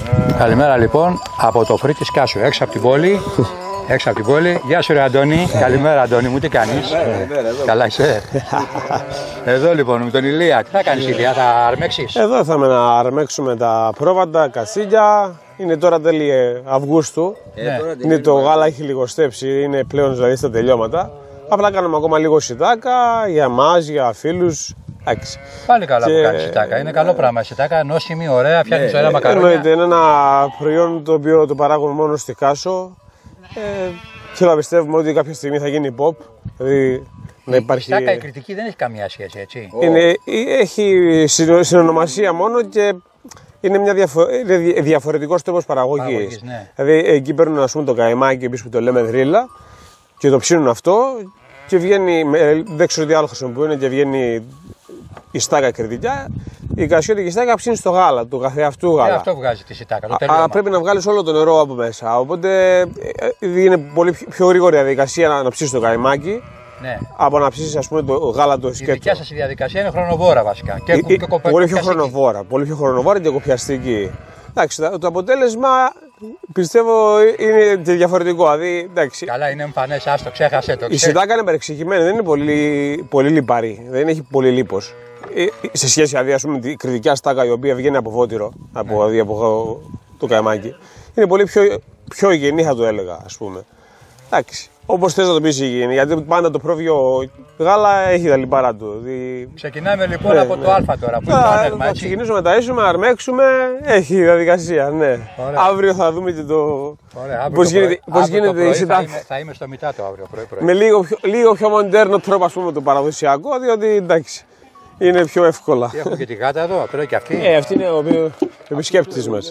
Καλημέρα λοιπόν από το Φρύτη Σκάσου, έξω από την πόλη. Έξω από την πόλη. Γεια σου ρε Αντώνη. Καλημέρα Αντώνη μου, τι κάνεις? Καλά είσαι? Εδώ λοιπόν με τον Ηλία. Τι θα κάνεις Ηλία, θα αρμέξεις? Εδώ θα να αρμέξουμε τα πρόβατα, κασίλια. Είναι τώρα τέλη Αυγούστου. Είναι το γάλα, έχει λιγοστέψει, είναι πλέον δηλαδή στα τελειώματα. Απλά κάνουμε ακόμα λίγο σιτάκα για εμάς, για φίλους. Πάλι καλά που κάνεις σιτάκα. Είναι καλό πράγμα. Σιτάκα νόσιμη, ωραία, φτιάχνεις ωραία μακαρόνια. Εννοείται, είναι ένα προϊόν το οποίο το παράγουμε μόνο στη Κάσο. Θέλω να πιστεύουμε ότι κάποια στιγμή θα γίνει pop. Δηλαδή να υπάρχει. Η σιτάκα η κριτική δεν έχει καμία σχέση, έτσι. Έχει συνονομασία μόνο και είναι διαφορετικός τρόπος παραγωγής. Ναι. Δηλαδή εκεί παίρνουν ας πούμε το καϊμάκι που το λέμε δρύλα και το ψήνουν αυτό και βγαίνει, δεν ξέρω τι άλλο χρησιμοποιούν και βγαίνει η στάκα κριτικά. Η κασιώτικη στάκα ψήνει στο γάλα, του καθεαυτού γάλα. Αυτό βγάζει τη σιτάκα. Αλλά πρέπει να βγάλεις όλο το νερό από μέσα. Οπότε είναι πολύ πιο γρήγορη διαδικασία να ψήσεις το καϊμάκι. Ναι. Από να ψήσεις ας πούμε το γάλα το σκέτο. Η δικιά σας διαδικασία είναι χρονοβόρα βασικά. Πολύ πιο χρονοβόρα και κοπιαστική. Εντάξει, το αποτέλεσμα πιστεύω είναι διαφορετικό. Δηλαδή, καλά, είναι εμφανές, άστο, ξέχασε το. Η σιτάκα είναι περιεξηγημένη, δεν είναι πολύ λιπαρή, δεν έχει πολύ λίπος. Σε σχέση δηλαδή, ας πούμε, με την κριτική στάκα η οποία βγαίνει από βότυρο, από το καϊμάκι, είναι πολύ πιο υγιεινή, θα το έλεγα, ας πούμε. Εντάξει. Όπως θες να το πεις υγιεινή, γιατί πάντα το πρόβιο γάλα έχει τα λιπαρά του. Ξεκινάμε λοιπόν από το Α τώρα που είναι το άνεγμα. Θα ξεκινήσουμε να ταΐσουμε, να αρμέξουμε, έχει διαδικασία, ναι. Ωραία. Αύριο θα δούμε και το. Πώς γίνεται η σιτάκα. Θα είμαι στο μετά το αύριο πρωί. Με λίγο πιο μοντέρνο τρόπο, ας πούμε, το παραδοσιακό, διότι εντάξει, είναι πιο εύκολα. Και έχουμε και τη γάτα εδώ, τώρα και αυτή. Αυτή είναι ο επισκέπτης μας.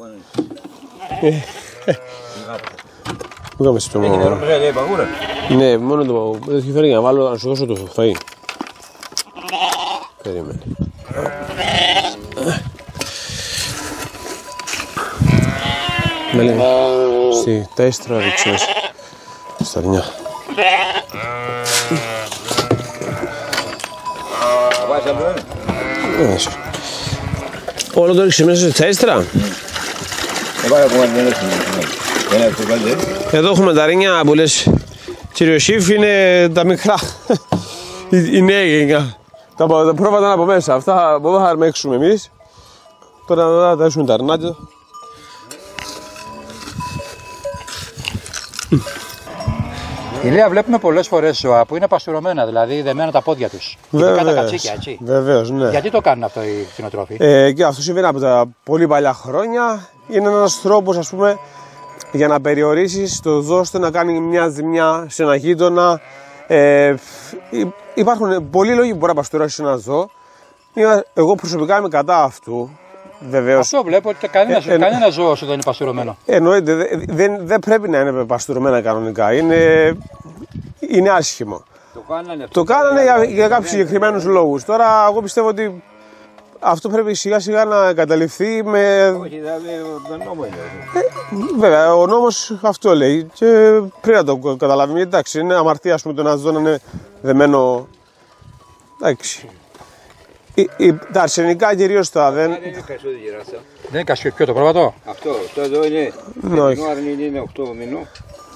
Πού είχαμε στο μόνο. Ναι, μόνο το έχει φέρει για να βάλω, να σου δώσω το φαΐ. Περίμενε. Με λέει, στη τέστρα ρίξε μέσα. Στα αρνιά. Όλο το ρίξε μέσα στη τέστρα. Εδώ έχουμε τα ρίνια που λες, κύριο Σίφ, είναι τα μικρά, η νέα γενιά. Τα πρόβατα είναι από μέσα, αυτά από εδώ θα αρμέξουμε εμείς. Τώρα θα ταΐσουμε τα αρνάτια. Ηλία, βλέπουμε πολλές φορές ζώα που είναι παστουρωμένα, δηλαδή δεμένα τα πόδια τους. Ειδικά τα κατσίκια, έτσι. Βεβαίως, ναι. Γιατί το κάνουν αυτό οι κτηνοτρόφοι? Και αυτό συμβαίνει από τα πολύ παλιά χρόνια. Είναι ένας τρόπος, ας πούμε, για να περιορίσεις το δώστε να κάνει μια ζημιά σε ένα γείτονα. Υπάρχουν πολλοί λόγοι που μπορεί να παστουρώσεις ένα ζώο. Εγώ προσωπικά είμαι κατά αυτού. Βεβαίως. Αυτό βλέπω ότι κανένα ζώο όσο δεν είναι παστουρωμένο. Εννοείται, δεν πρέπει να είναι παστουρωμένα κανονικά. Είναι άσχημο. Το κάνανε για κάποιους συγκεκριμένους λόγους. Τώρα, εγώ πιστεύω ότι αυτό πρέπει σιγά σιγά να καταληφθεί με. Όχι, ο νόμος είναι. Βέβαια, ο νόμος αυτό λέει και πρέπει να το καταλάβει. Εντάξει, είναι αμαρτία, ας πούμε, το να ζω να είναι δεμένο. Εντάξει. Τα αρσενικά κυρίως τα δεν. Δεν είναι κασιόδη γυράσα. Δεν είναι κασιόδη, ποιο το πρόβατο? Αυτό εδώ είναι. Όχι. Αρνητή είναι 8 μηνών.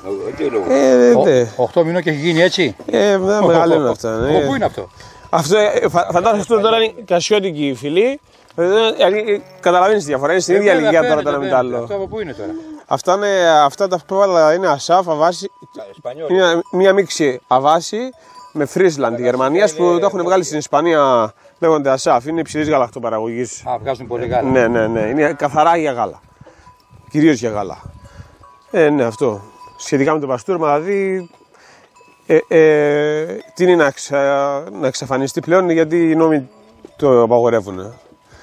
8 μηνών και έχει γίνει έτσι. Μεγάλο είναι αυτά. Πού είναι αυτό? Φαντάζομαι αυτό τώρα είναι κασιώτικη φυλή. Καταλαβαίνεις τη διαφορά, είναι στην ίδια ηλικία τώρα το ένα με το άλλο. Αυτό από πού είναι τώρα? Αυτά τα πρόβατα είναι ασάφ, αβάση. Είναι μια μίξη αβάση με Φρίσλαντ τη Γερμανία που το έχουν βγάλει στην Ισπανία. Λέγονται ασάφ, είναι υψηλής γαλακτοπαραγωγής. Βγάζουν πολύ γάλα. Ναι, είναι καθαρά για γάλα. Κυρίως για γάλα. Ναι, αυτό. Σχετικά με το παστούρμα, δηλαδή τι είναι να εξαφανιστεί πλέον, γιατί οι νόμοι το απαγορεύουν.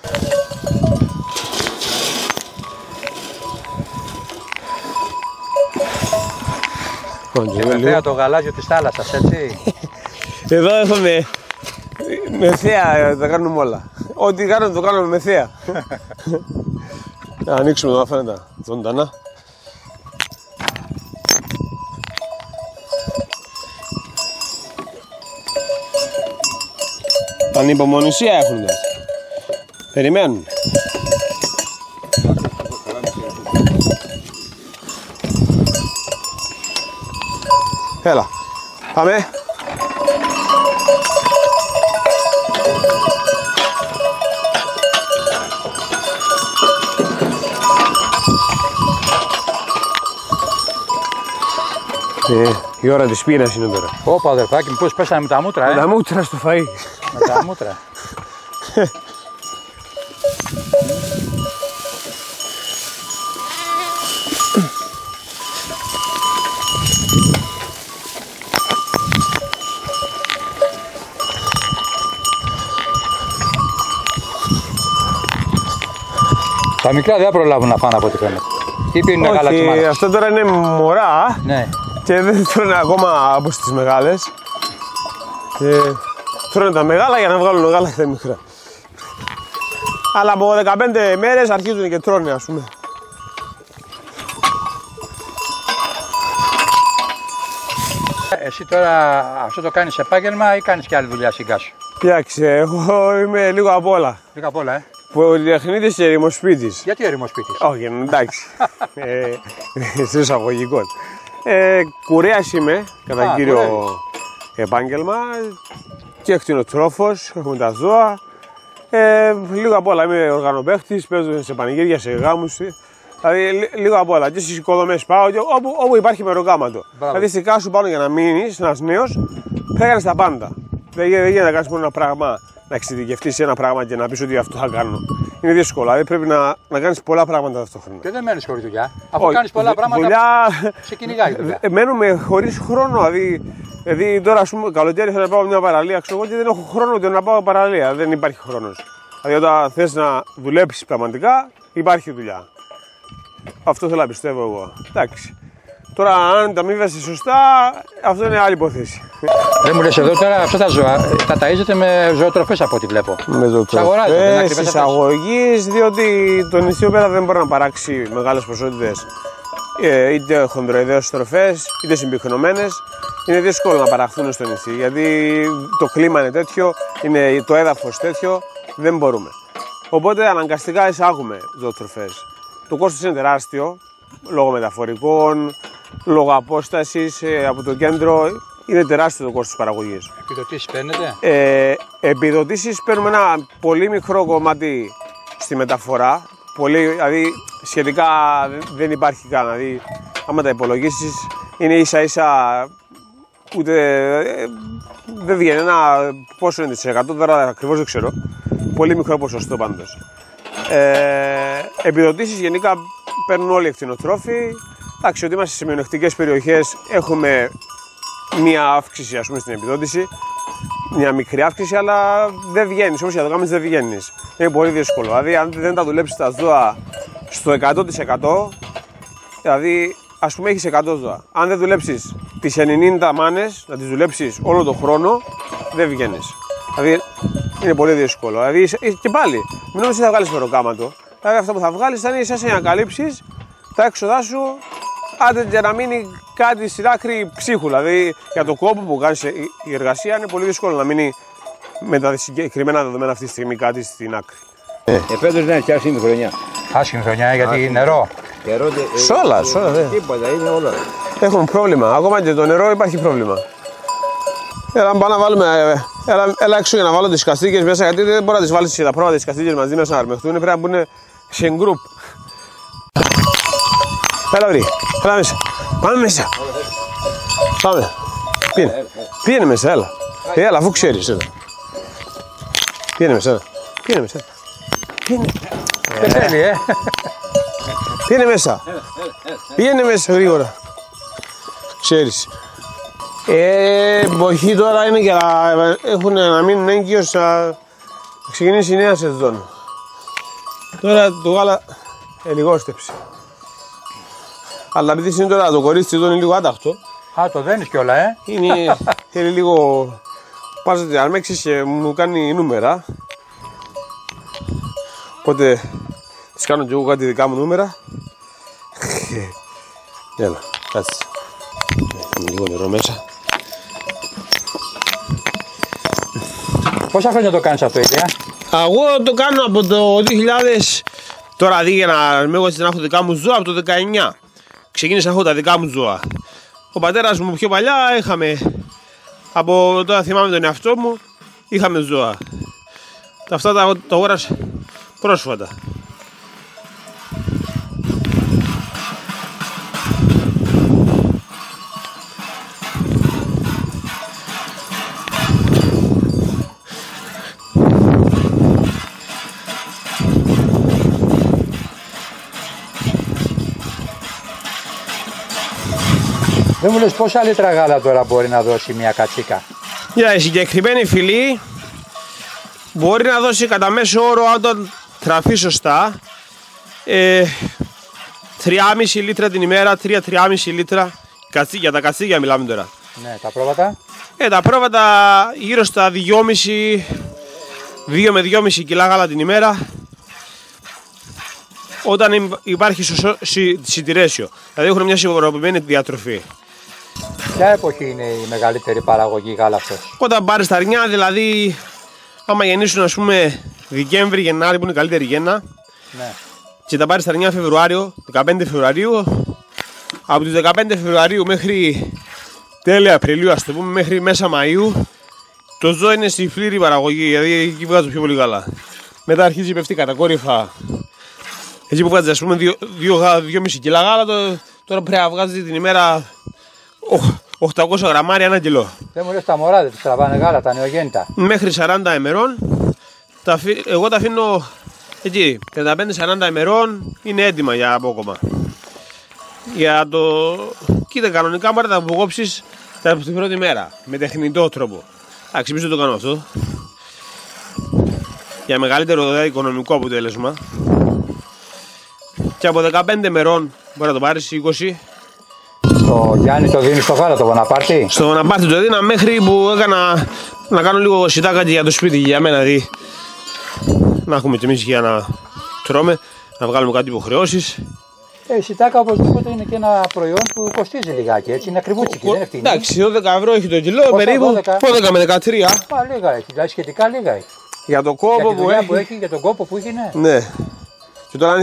Βέβαια το γαλάζιο της θάλασσας, έτσι. Εδώ έχουμε με θέα, τα κάνουμε όλα. Ό,τι κάνουμε το κάνουμε με θέα. Να ανοίξουμε εδώ, φαίνεται ζωντανά. Ανυπομονησία έχουν. Περιμένουν. Έλα. Πάμε. Η ώρα της πείνας είναι τώρα. Ωπα αδερφάκι μου, πώς πέσανε με τα μούτρα, Με τα μούτρα στο φαΐ. Με τα μούτρα. Τα μικρά δεν προλάβουν να φάνε από ό,τι φαίνεται. Ή πίνουν γάλα. Όχι, αυτό τώρα είναι μωρά. Ναι. Και δεν τρώνε ακόμα από τις μεγάλες. Τρώνε τα μεγάλα για να βγάλουν γάλα και τα μικρά. Αλλά από 15 μέρες αρχίζουν και τρώνε, ας πούμε. Εσύ τώρα αυτό το κάνεις επάγγελμα ή κάνεις και άλλη δουλειά σιγά σου? Κοιτάξτε, εγώ είμαι λίγο απ' όλα. Λίγα απ' όλα, Πολυτεχνίτης και ερημοσπίτης. Γιατί ερημοσπίτης? Όχι, εντάξει. Στο εισαγωγικό. Κουρέας είμαι, κατά κύριο επάγγελμα. Και κτηνοτρόφος, έχουμε τα ζώα. Λίγο απ' όλα. Είμαι οργανοπαίχτης, παίζω σε πανηγύρια, σε γάμους. Δηλαδή λίγο απ' όλα. Και στις οικοδομές πάω, και όπου υπάρχει μεροκάματο. Δηλαδή στη κάσου πάνω για να μείνεις, ένας νέος, πρέπει να κάνεις τα πάντα. Δεν γίνεται να κάνεις μόνο ένα πράγμα, να εξειδικευτείς σε ένα πράγμα και να πεις ότι αυτό θα κάνω. Είναι δύσκολο. Δηλαδή πρέπει να κάνεις πολλά πράγματα ταυτόχρονα. Και δεν μένεις χωρίς δουλειά. Αφού κάνεις πολλά πράγματα, δουλειά... σε κυνηγάει δουλειά. Μένουμε χωρίς χρόνο. Δηλαδή τώρα, ας πούμε, καλοκαίρι θέλω να πάω μια παραλία, ξέρω εγώ, και δεν έχω χρόνο ούτε να πάω παραλία. Δεν υπάρχει χρόνος. Δηλαδή όταν θες να δουλέψεις πραγματικά, υπάρχει δουλειά. Αυτό θέλω να πιστεύω εγώ. Εντάξει. Τώρα, αν τα αμείβεσαι σωστά, αυτό είναι άλλη υπόθεση. Δεν μου λες εδώ τώρα αυτά τα ζώα τα ταΐζετε με ζωοτροφές από ό,τι βλέπω. Με ζωοτροφές εισαγωγής, διότι το νησί πέρα δεν μπορεί να παράξει μεγάλες ποσότητες είτε χονδροειδέως τροφές είτε συμπυκνωμένες. Είναι δύσκολο να παραχθούν στο νησί γιατί το κλίμα είναι τέτοιο, είναι το έδαφος τέτοιο, δεν μπορούμε. Οπότε αναγκαστικά εισάγουμε ζωοτροφές. Το κόστος είναι τεράστιο λόγω μεταφορικών, λόγω απόστασης από το κέντρο. Είναι τεράστιο το κόστος της παραγωγής. Επιδοτήσεις παίρνετε? Επιδοτήσεις παίρνουμε ένα πολύ μικρό κομμάτι στη μεταφορά. Δηλαδή σχετικά δεν υπάρχει καν. Δηλαδή, άμα τα υπολογίσεις, είναι ίσα ίσα. Ούτε. Δεν βγαίνει ένα. Πόσο είναι 100%, τώρα ακριβώς δεν ξέρω. Πολύ μικρό ποσοστό πάντως. Επιδοτήσεις γενικά παίρνουν όλοι οι κτηνοτρόφοι. Εντάξει, ότι είμαστε σε μειονεκτικές περιοχές, έχουμε μία αύξηση, ας πούμε, στην επιδότηση. Μια μικρή αύξηση, αλλά δεν βγαίνεις. Όπως για το κάνεις, δεν βγαίνεις. Είναι πολύ δύσκολο. Δηλαδή, αν δεν τα δουλέψεις τα ζώα στο 100%, δηλαδή, ας πούμε, έχεις 100 ζώα. Αν δεν δουλέψεις τις 90 μάνες, να τις δουλέψεις όλο τον χρόνο, δεν βγαίνεις. Δηλαδή, είναι πολύ δύσκολο. Δηλαδή, και πάλι, μην νομίζεις ότι θα βγάλεις μεροκάματο. Δηλαδή, αυτό που θα βγάλεις θα είναι εσάς για να καλύψεις τα έξοδά σου, άντε και να μείνει κάτι στην άκρη ψύχου. Δηλαδή, για το κόπο που κάνεις η εργασία είναι πολύ δύσκολο να μείνει με τα συγκεκριμένα δεδομένα αυτή τη στιγμή κάτι στην άκρη. Φέτος δεν έχει άσχημη χρονιά. Άσχημη χρονιά γιατί νερό. Σ' όλα, Τίποτα, είναι όλα. Έχουν πρόβλημα. Ακόμα και το νερό υπάρχει πρόβλημα. Έλα, πάμε να βάλουμε. Έλα έξω για να βάλω τις καστίκες μέσα, γιατί δεν μπορεί να τις βάλεις τα πρόβατα τις καστίκες μαζί μέσα να αρμεχτούν. Πρέπει να μπουν σε γκρουπ. Έλα, βρει. Έλα μέσα. Πάμε μέσα. Πάμε. Πήγαινε μέσα, έλα. Έλα, αφού ξέρεις. Πήγαινε μέσα, έλα. Πήγαινε μέσα. Δεν θέλει, Πήγαινε μέσα. Πήγαινε μέσα γρήγορα. Ξέρεις. Εποχή τώρα είναι για να έχουν να μείνουν έγκυος να ξεκινήσει η νέα σεζόν. Τώρα το γάλα λιγόστεψε. Αλλά επειδή είναι τώρα το κορίτσι εδώ είναι λίγο άταχτο. Α, το δένεις κιόλα, Θέλει λίγο. Πας να αρμέξεις και μου κάνει νούμερα. Οπότε της κάνω κι εγώ κάτι δικά μου νούμερα. Έλα, κάτσε. Έχουμε λίγο νερό μέσα. Πόσα χρόνια το κάνεις αυτό, Ηλία? Εγώ το κάνω από το 2000. Τώρα δει για να αρμέγω να έχω δικά μου ζώα από το 19. Ξεκίνησα να έχω τα δικά μου ζώα. Ο πατέρας μου πιο παλιά είχαμε, από τώρα θυμάμαι τον εαυτό μου, είχαμε ζώα. Αυτά τα αγόρασε πρόσφατα. Δεν μου λες πόσα λίτρα γάλα τώρα μπορεί να δώσει μια κατσίκα? Για η συγκεκριμένη φυλή μπορεί να δώσει κατά μέσο όρο, όταν τραφεί σωστά, 3,5 λίτρα την ημέρα, 3,5 λίτρα. Για τα κατσίκια μιλάμε τώρα. Ναι, τα πρόβατα. Τα πρόβατα γύρω στα 2 με 2,5 κιλά γάλα την ημέρα, όταν υπάρχει σωστό συντηρέσιο. Δηλαδή έχουν μια ισορροπημένη διατροφή. Ποια εποχή είναι η μεγαλύτερη παραγωγή γάλακτος? Όταν πάρεις τα αρνιά, δηλαδή άμα γεννήσουν ας πούμε Δεκέμβρη, Γενάρη που είναι η καλύτερη γέννα, Ναι. και τα πάρεις τα αρνιά Φεβρουάριο, 15 Φεβρουαρίου, από τους 15 Φεβρουαρίου μέχρι τέλη Απριλίου, ας το πούμε, μέχρι μέσα Μαΐου, το ζώο είναι στη πλήρη παραγωγή, δηλαδή εκεί βγάζω πιο πολύ γάλα. Μετά αρχίζει πέφτει κατακόρυφα. Εκεί που βγάζει ας πούμε 2,5 κιλά γάλα, τώρα πρέπει να βγάζει την ημέρα 800 γραμμάρια, 1 κιλό. Δεν μου λες τα μωρά δεν τους τραβάνε γάλα, τα νεογέννητα? Μέχρι 40 ημερών, εγώ τα αφήνω εκεί, 35-40 ημερών είναι έτοιμα για απόκομα. Για το... Κοίτα, κανονικά μπορεί να τα αποκόψεις την πρώτη μέρα, με τεχνητό τρόπο. Εντάξει, εμείς δεν το κάνουμε αυτό. Για μεγαλύτερο οικονομικό αποτέλεσμα. Και από 15 ημερών μπορεί να το πάρεις 20. Το Γιάννη το δίνει στο γάλα, το Βοναπάρτη? Στο Βοναπάρτη το δίνα μέχρι που έκανα να κάνω λίγο σιτάκα για το σπίτι, για μένα δηλαδή. Να έχουμε κι εμείς για να τρώμε, να βγάλουμε κάτι υποχρεώσεις. Η σιτάκα οπωσδήποτε είναι και ένα προϊόν που κοστίζει λιγάκι, έτσι, είναι ακριβούτσικη, δεν είναι φτηνή. Εντάξει, 12 ευρώ έχει το κιλό, Πόσα, περίπου 12? 12 με 13. Μα λίγα έχει, δηλαδή σχετικά λίγα έχει. Για το κόπο Για τη που δουλειά έχει. που έχει, για τον κόπο που έχει, ναι. Ναι. Και τώρα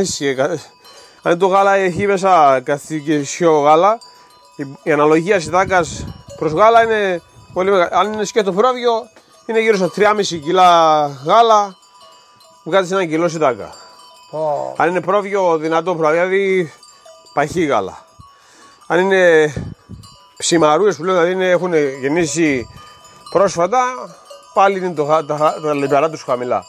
αν το γάλα έχει μέσα καθηκισιό γάλα, η αναλογία σιτάκας προς γάλα είναι πολύ μεγάλη. Αν είναι σκέτο πρόβιο, είναι γύρω στα 3,5 κιλά γάλα, βγάζεις 1 κιλό σιτάκα. Αν είναι πρόβιο, δυνατό πρόβιο, δηλαδή παχύ γάλα. Αν είναι ψημαρούες που λέω, δηλαδή έχουν γεννήσει πρόσφατα, πάλι είναι τα λιπαρά τους χαμηλά.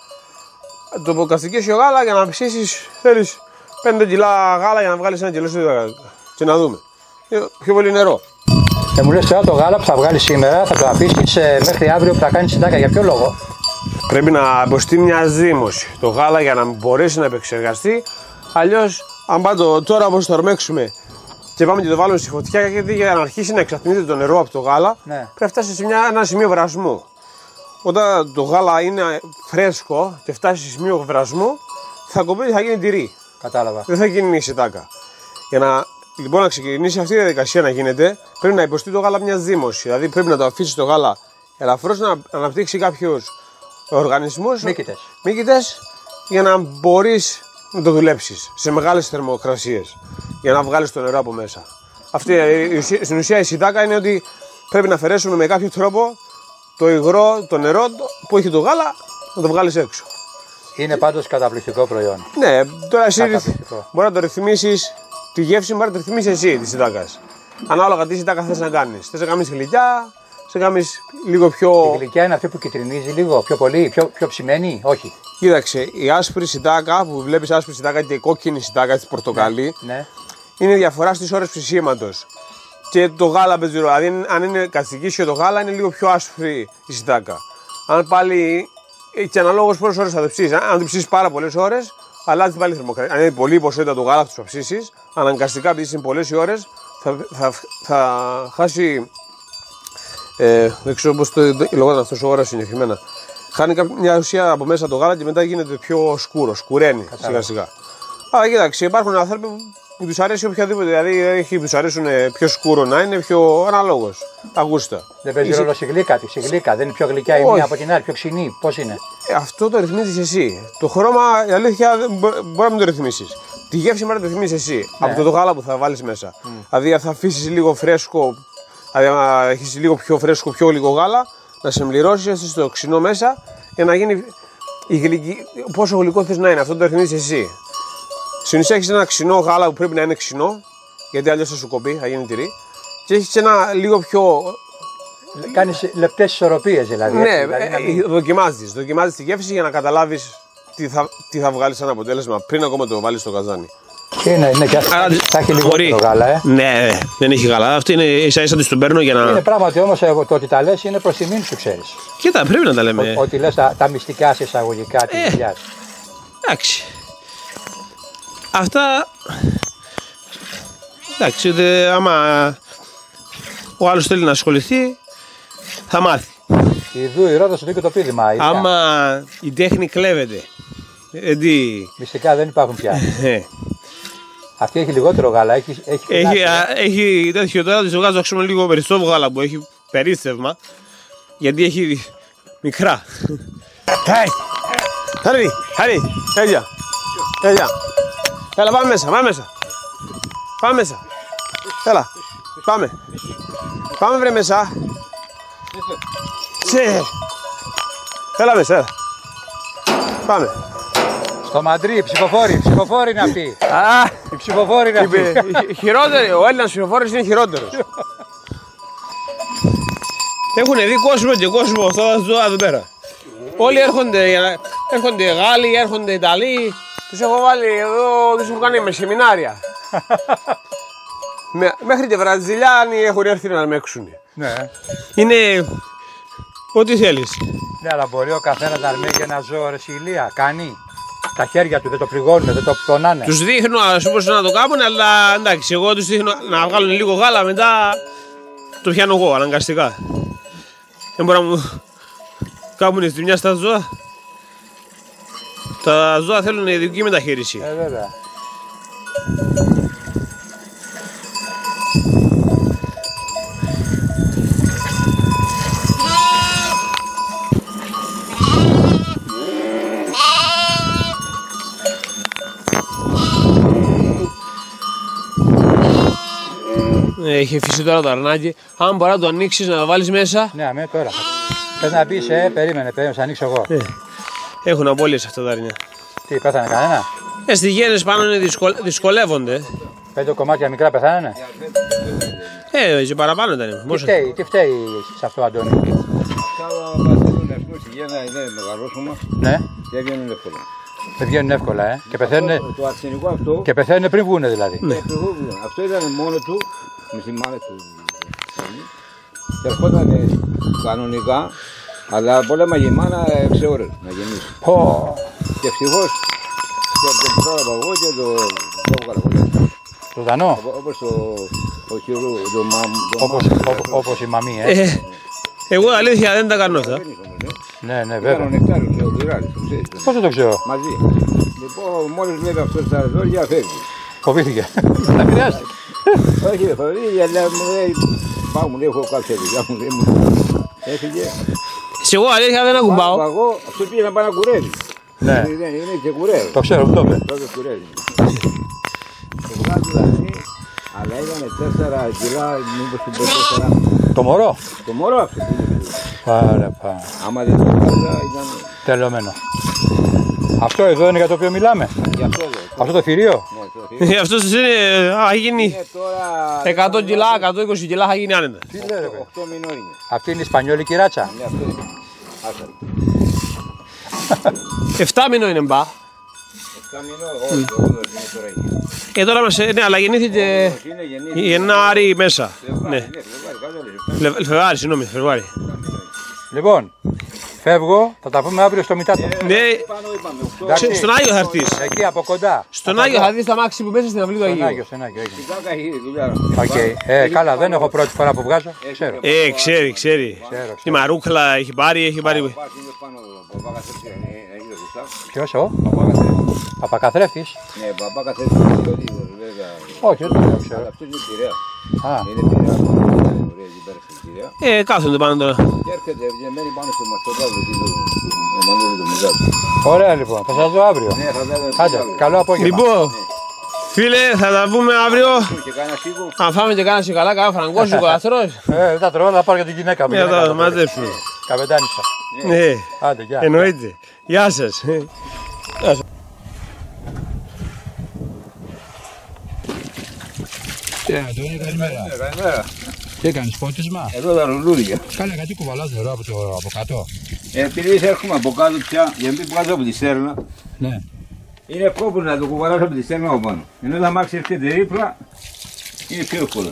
Το καθηκίσιο γάλα, για να ψήσεις θέλεις 5 κιλά γάλα για να βγάλεις 1 κιλό σιτάκα. Και να δούμε. Πιο πολύ νερό. Μου λες τώρα το γάλα που θα βγάλεις σήμερα θα το αφήσεις μέχρι αύριο που θα κάνεις σιτάκα, για ποιο λόγο? Πρέπει να υποστεί μια ζύμωση το γάλα για να μπορέσει να επεξεργαστεί. Αλλιώς, αν πάμε τώρα όπως το ορμέξουμε και πάμε και το βάλουμε στη φωτιά, γιατί για να αρχίσει να εξατμίζεται το νερό από το γάλα, Ναι. πρέπει να φτάσει σε ένα σημείο βρασμού. Όταν το γάλα είναι φρέσκο και φτάσει σε σημείο βρασμού, θα κοπεί, θα γίνει τυρί. Κατάλαβα. Δεν θα γίνει σιτάκα. Για να λοιπόν να ξεκινήσει αυτή η διαδικασία να γίνεται, πρέπει να υποστεί το γάλα μια ζύμωση. Δηλαδή πρέπει να το αφήσει το γάλα ελαφρώς να αναπτύξει κάποιους οργανισμούς, μύκητες, για να μπορείς να το δουλέψεις σε μεγάλες θερμοκρασίες, για να βγάλεις το νερό από μέσα. Αυτή, στην ουσία η σιτάκα είναι ότι πρέπει να αφαιρέσουμε με κάποιο τρόπο το υγρό, το νερό που έχει το γάλα, να το βγάλεις έξω. Είναι πάντως καταπληκτικό προϊόν. Ναι, τώρα εσύ Καταπληκτικό. μπορεί να το ρυθμίσεις, τη γεύση μπορεί να το ρυθμίσεις εσύ τη σιτάκας. Ανάλογα τι σιτάκα θες να κάνεις. Θες να κάνεις γλυκιά, θες να κάνεις λίγο πιο. Η γλυκιά είναι αυτή που κυτρινίζει λίγο, πιο πολύ, πιο ψημένη, όχι? Κοίταξε, η άσπρη σιτάκα που βλέπεις άσπρη σιτάκα και η κόκκινη σιτάκα της πορτοκαλί, Ναι. είναι η διαφορά στις ώρες ψησίματος. Και το γάλα παίζει ρόλο. Δηλαδή, αν είναι καθηκίσιο το γάλα, είναι λίγο πιο άσπρη η σιτάκα. Αν πάλι. Και αναλόγως πόσες ώρες θα το ψήσεις. Αν το ψήσεις πάρα πολλές ώρες, αλλάζει πάλι η θερμοκρασία. Αν είναι πολύ ποσότητα το γάλα που θα ψήσεις, αναγκαστικά επειδή είναι πολλές οι ώρες, θα χάσει. Δεν ξέρω πώς το λεγόταν αυτός ο ώρας συγκεκριμένα. Χάνει μια ουσία από μέσα το γάλα και μετά γίνεται πιο σκούρο, σκουραίνει σιγά σιγά. Αλλά κοίταξε, υπάρχουν άνθρωποι που τους αρέσει οποιαδήποτε. Δηλαδή, έχει που τους αρέσουν πιο σκούρο να είναι, πιο αναλόγως. Τα γούστα. Δεν παίζει ρόλο η γλύκα της. Η γλύκα δεν είναι πιο γλυκιά η μία από την άλλη, πιο ξινή. Πώς είναι? Αυτό το ρυθμίζεις εσύ. Το χρώμα, η αλήθεια, μπορεί να μην το ρυθμίσεις. Τη γεύση πρέπει να τη θυμίσεις εσύ. Από το γάλα που θα βάλεις μέσα. Δηλαδή, θα αφήσεις λίγο φρέσκο, δηλαδή, να έχεις λίγο πιο φρέσκο, πιο λίγο γάλα, να σε εμπληρώσεις το ξινό μέσα για να γίνει η γλυκή. Πόσο γλυκό θες να είναι, αυτό το ρυθμίζεις εσύ. Στην ουσία έχεις ένα ξινό γάλα που πρέπει να είναι ξινό, γιατί αλλιώς θα σου κοπεί, θα γίνει τυρί. Και έχεις ένα λίγο πιο. Κάνεις λεπτές ισορροπίες δηλαδή. Ναι, δηλαδή δοκιμάζεις τη γεύση για να καταλάβεις τι θα βγάλεις σαν αποτέλεσμα πριν ακόμα το βάλεις στο καζάνι. Είναι και θα έχει λιγότερο γάλα, Ναι, δεν έχει γάλα. Αυτό είναι ίσα-ίσα της τον παίρνω για να. Είναι πράγματι όμως το ότι τα λες είναι προς τιμήν σου, ξέρεις. Κοίτα, πρέπει να τα λέμε. Ότι λες τα μυστικά σε εισαγωγικά της δουλειάς. Εντάξει. Αυτά. Εντάξει, άμα ο άλλος θέλει να ασχοληθεί, θα μάθει. Ιδού η Ρόδος το πείδημα. Άμα η τέχνη κλέβεται. Μυστικά δεν υπάρχουν πια. Αυτή έχει λιγότερο γάλα, έχει τέτοιο τώρα, της βγάζω λίγο περισσότερο γάλα που έχει περίστευμα, γιατί έχει μικρά. Χάρη, έλα πάμε μέσα. Πάμε μέσα. Έλα, πάμε βρε μέσα. Έλα μέσα, έλα. Πάμε. Στο Μαντρί, ψηφοφόροι είναι αυτοί. Οι ψηφοφόροι είναι αυτοί. Χειρότεροι, ο Έλληνας ψηφοφόρος είναι χειρότερος. Έχουν δει κόσμο και κόσμο αυτά τα ζώα εδώ πέρα. Όλοι έρχονται Γάλλοι, έρχονται Ιταλοί. Τους έχω βάλει εδώ, τους έχω κάνει με σεμινάρια. Μέχρι και Βραζιλιάνοι έχουν έρθει να με έξουν. Ναι. Είναι ό,τι θέλεις. Ναι, αλλά μπορεί ο καθένας να αρμέγει ένα ζώο ρεσιλία. Κάνει. Τα χέρια του δεν το πληγώνουν, δεν το πτωνάνε. Τους δείχνω πώς να το κάνουν, αλλά εντάξει, εγώ τους δείχνω να βγάλουν λίγο γάλα, μετά το πιάνω εγώ αναγκαστικά. Δεν μπορώ να μου κάνουν ζημιά στα ζώα. Τα ζώα θέλουν ειδική μεταχείριση. Βέβαια. Έχει φύσει τώρα το αρνάκι. Αν μπορεί να το ανοίξεις, να το βάλεις μέσα. Ναι, τώρα. Θες να πεις, περίμενε, θα ανοίξω εγώ. Έχουν απώλειες αυτά τα αρνιά. Τι, πέθανε κανένα? Στις γένες πάνω δυσκολεύονται. 5 κομμάτια μικρά πεθάνανε. Και παραπάνω ήταν. Τι φταίει σε αυτό, Αντώνη? Αυτά παθαίνουν στη γέννα, είναι μεγαλώσουμε. Ναι. Και βγαίνουν εύκολα. Δεν βγαίνουν εύκολα, Και πεθαίνουν. Το αρσενικό αυτό. Και πεθαίνουν πριν βγούνε δηλαδή. Ναι. Αυτό ήταν μόνο του, με τη μάνα του. Και ερχόταν κανονικά, αλλά πολέμα η μάνα 6 ώρες να γεννήσει. Και ευτυχώς και τον πρόλαβα εγώ και το έβγαλα πολύ. Ζωντανό. Όπως ο χειρού, Όπως η μαμή, Εγώ αλήθεια δεν τα κάνω αυτά. Ναι, βέβαια. Ήταν ο Νεκτάριος, ο Τυράρης, το ξέρεις. Πώς δεν το ξέρω? Μαζί. Λοιπόν, μόλις βλέπει αυτός τα ζώδια, φεύγει. Φοβήθηκε. Δεν χρειάζεται. Όχι, δεν φοβήθηκε, αλλά μου λέει, πάω μου λέει, έχω κάποια δουλειά μου, λέει μου. Έφυγε. Σε εγώ αλήθεια δεν ακουμπάω. Εγώ, αυτό πήγε να πάει να κουρεύει. Ναι. Είναι και κουρεύει. Το ξέρω, αυτό είπε. Τότε κουρεύει. Το βγάζω δηλαδή, αλλά ήταν 4 κιλά, μήπως του πω 4. Το μωρό. Το μωρό αυτό που είναι. Πάρε. Άμα δεν το βγάζα ήταν. Τελειωμένο. Αυτό εδώ είναι για το οποίο μιλάμε. Για αυτό εδώ. Αυτό το θηρίο. Αυτός θα γίνει 100 κιλά, 120 κιλά θα γίνει άνετα. Τι λέει ρε 8 μηνών είναι. Αυτή είναι η Ισπανιόλικη ράτσα. Ναι, αυτό είναι. Άσα. 7 μηνών είναι μπα. 7 μηνών, όχι, το 8 είναι τώρα είναι. Τώρα μας, ναι, αλλά γεννήθηκε Γενάρη μέσα. Ναι. Φεβρουάρι, συγγνώμη, Φεβρουάρι. Λοιπόν, φεύγω, θα τα πούμε αύριο στο Μητάτο. Ναι, στον Άγιο θα έρθεις. Εκεί από κοντά. Στον Άγιο θα δεις τα μάξι που μέσα στην αυλή του Αγίου. Στον Άγιο, έγινε. Καλά, δεν έχω πρώτη φορά που βγάζω. Ξέρω. Ξέρει. Η Μαρούκλα έχει πάρει. Ποιος ο? Παπακαθρέφτης. Ναι, Παπακαθρέφτης είναι βέβαια. Όχι, δεν το ξέρω. Αλλά αυτός είναι Πειραιάς. Α. Είναι Πειραιάς, ωραία εκεί πέρα στην Πειραιά. Κάθονται πάνω τώρα. Και έρχεται, βγαίνει πάνω στο μαστοδάβο εκεί ο Μανώλη το Μιζάτο. Ωραία λοιπόν, θα σας δω αύριο. Ναι, θα δούμε. Άντε, καλό απόγευμα. Λοιπόν, Φίλε, θα τα πούμε αύριο. Αν φάμε και κάνα σιγαλά, κάνα φραγκόσικο αστρός. Δεν τα τρώω, θα πάρω για την γυναίκα μου. Για να τα μαζέψουμε. Καπετάνισσα. Ναι, Άντε, γεια. εννοείται. Γεια σας. Αντώνη, καλημέρα. Καλημέρα. Τι έκανες, πότισμα? Εδώ τα λουλούδια. Καλά, γιατί κουβαλάς νερό από κάτω? Επειδή έρχομαι από κάτω πια, για να μην βγάζω από τη στέρνα, Ναι. είναι κόπος να το κουβαλάς από τη στέρνα από πάνω. Ενώ τα μάξι έρχεται δίπλα, είναι πιο εύκολο.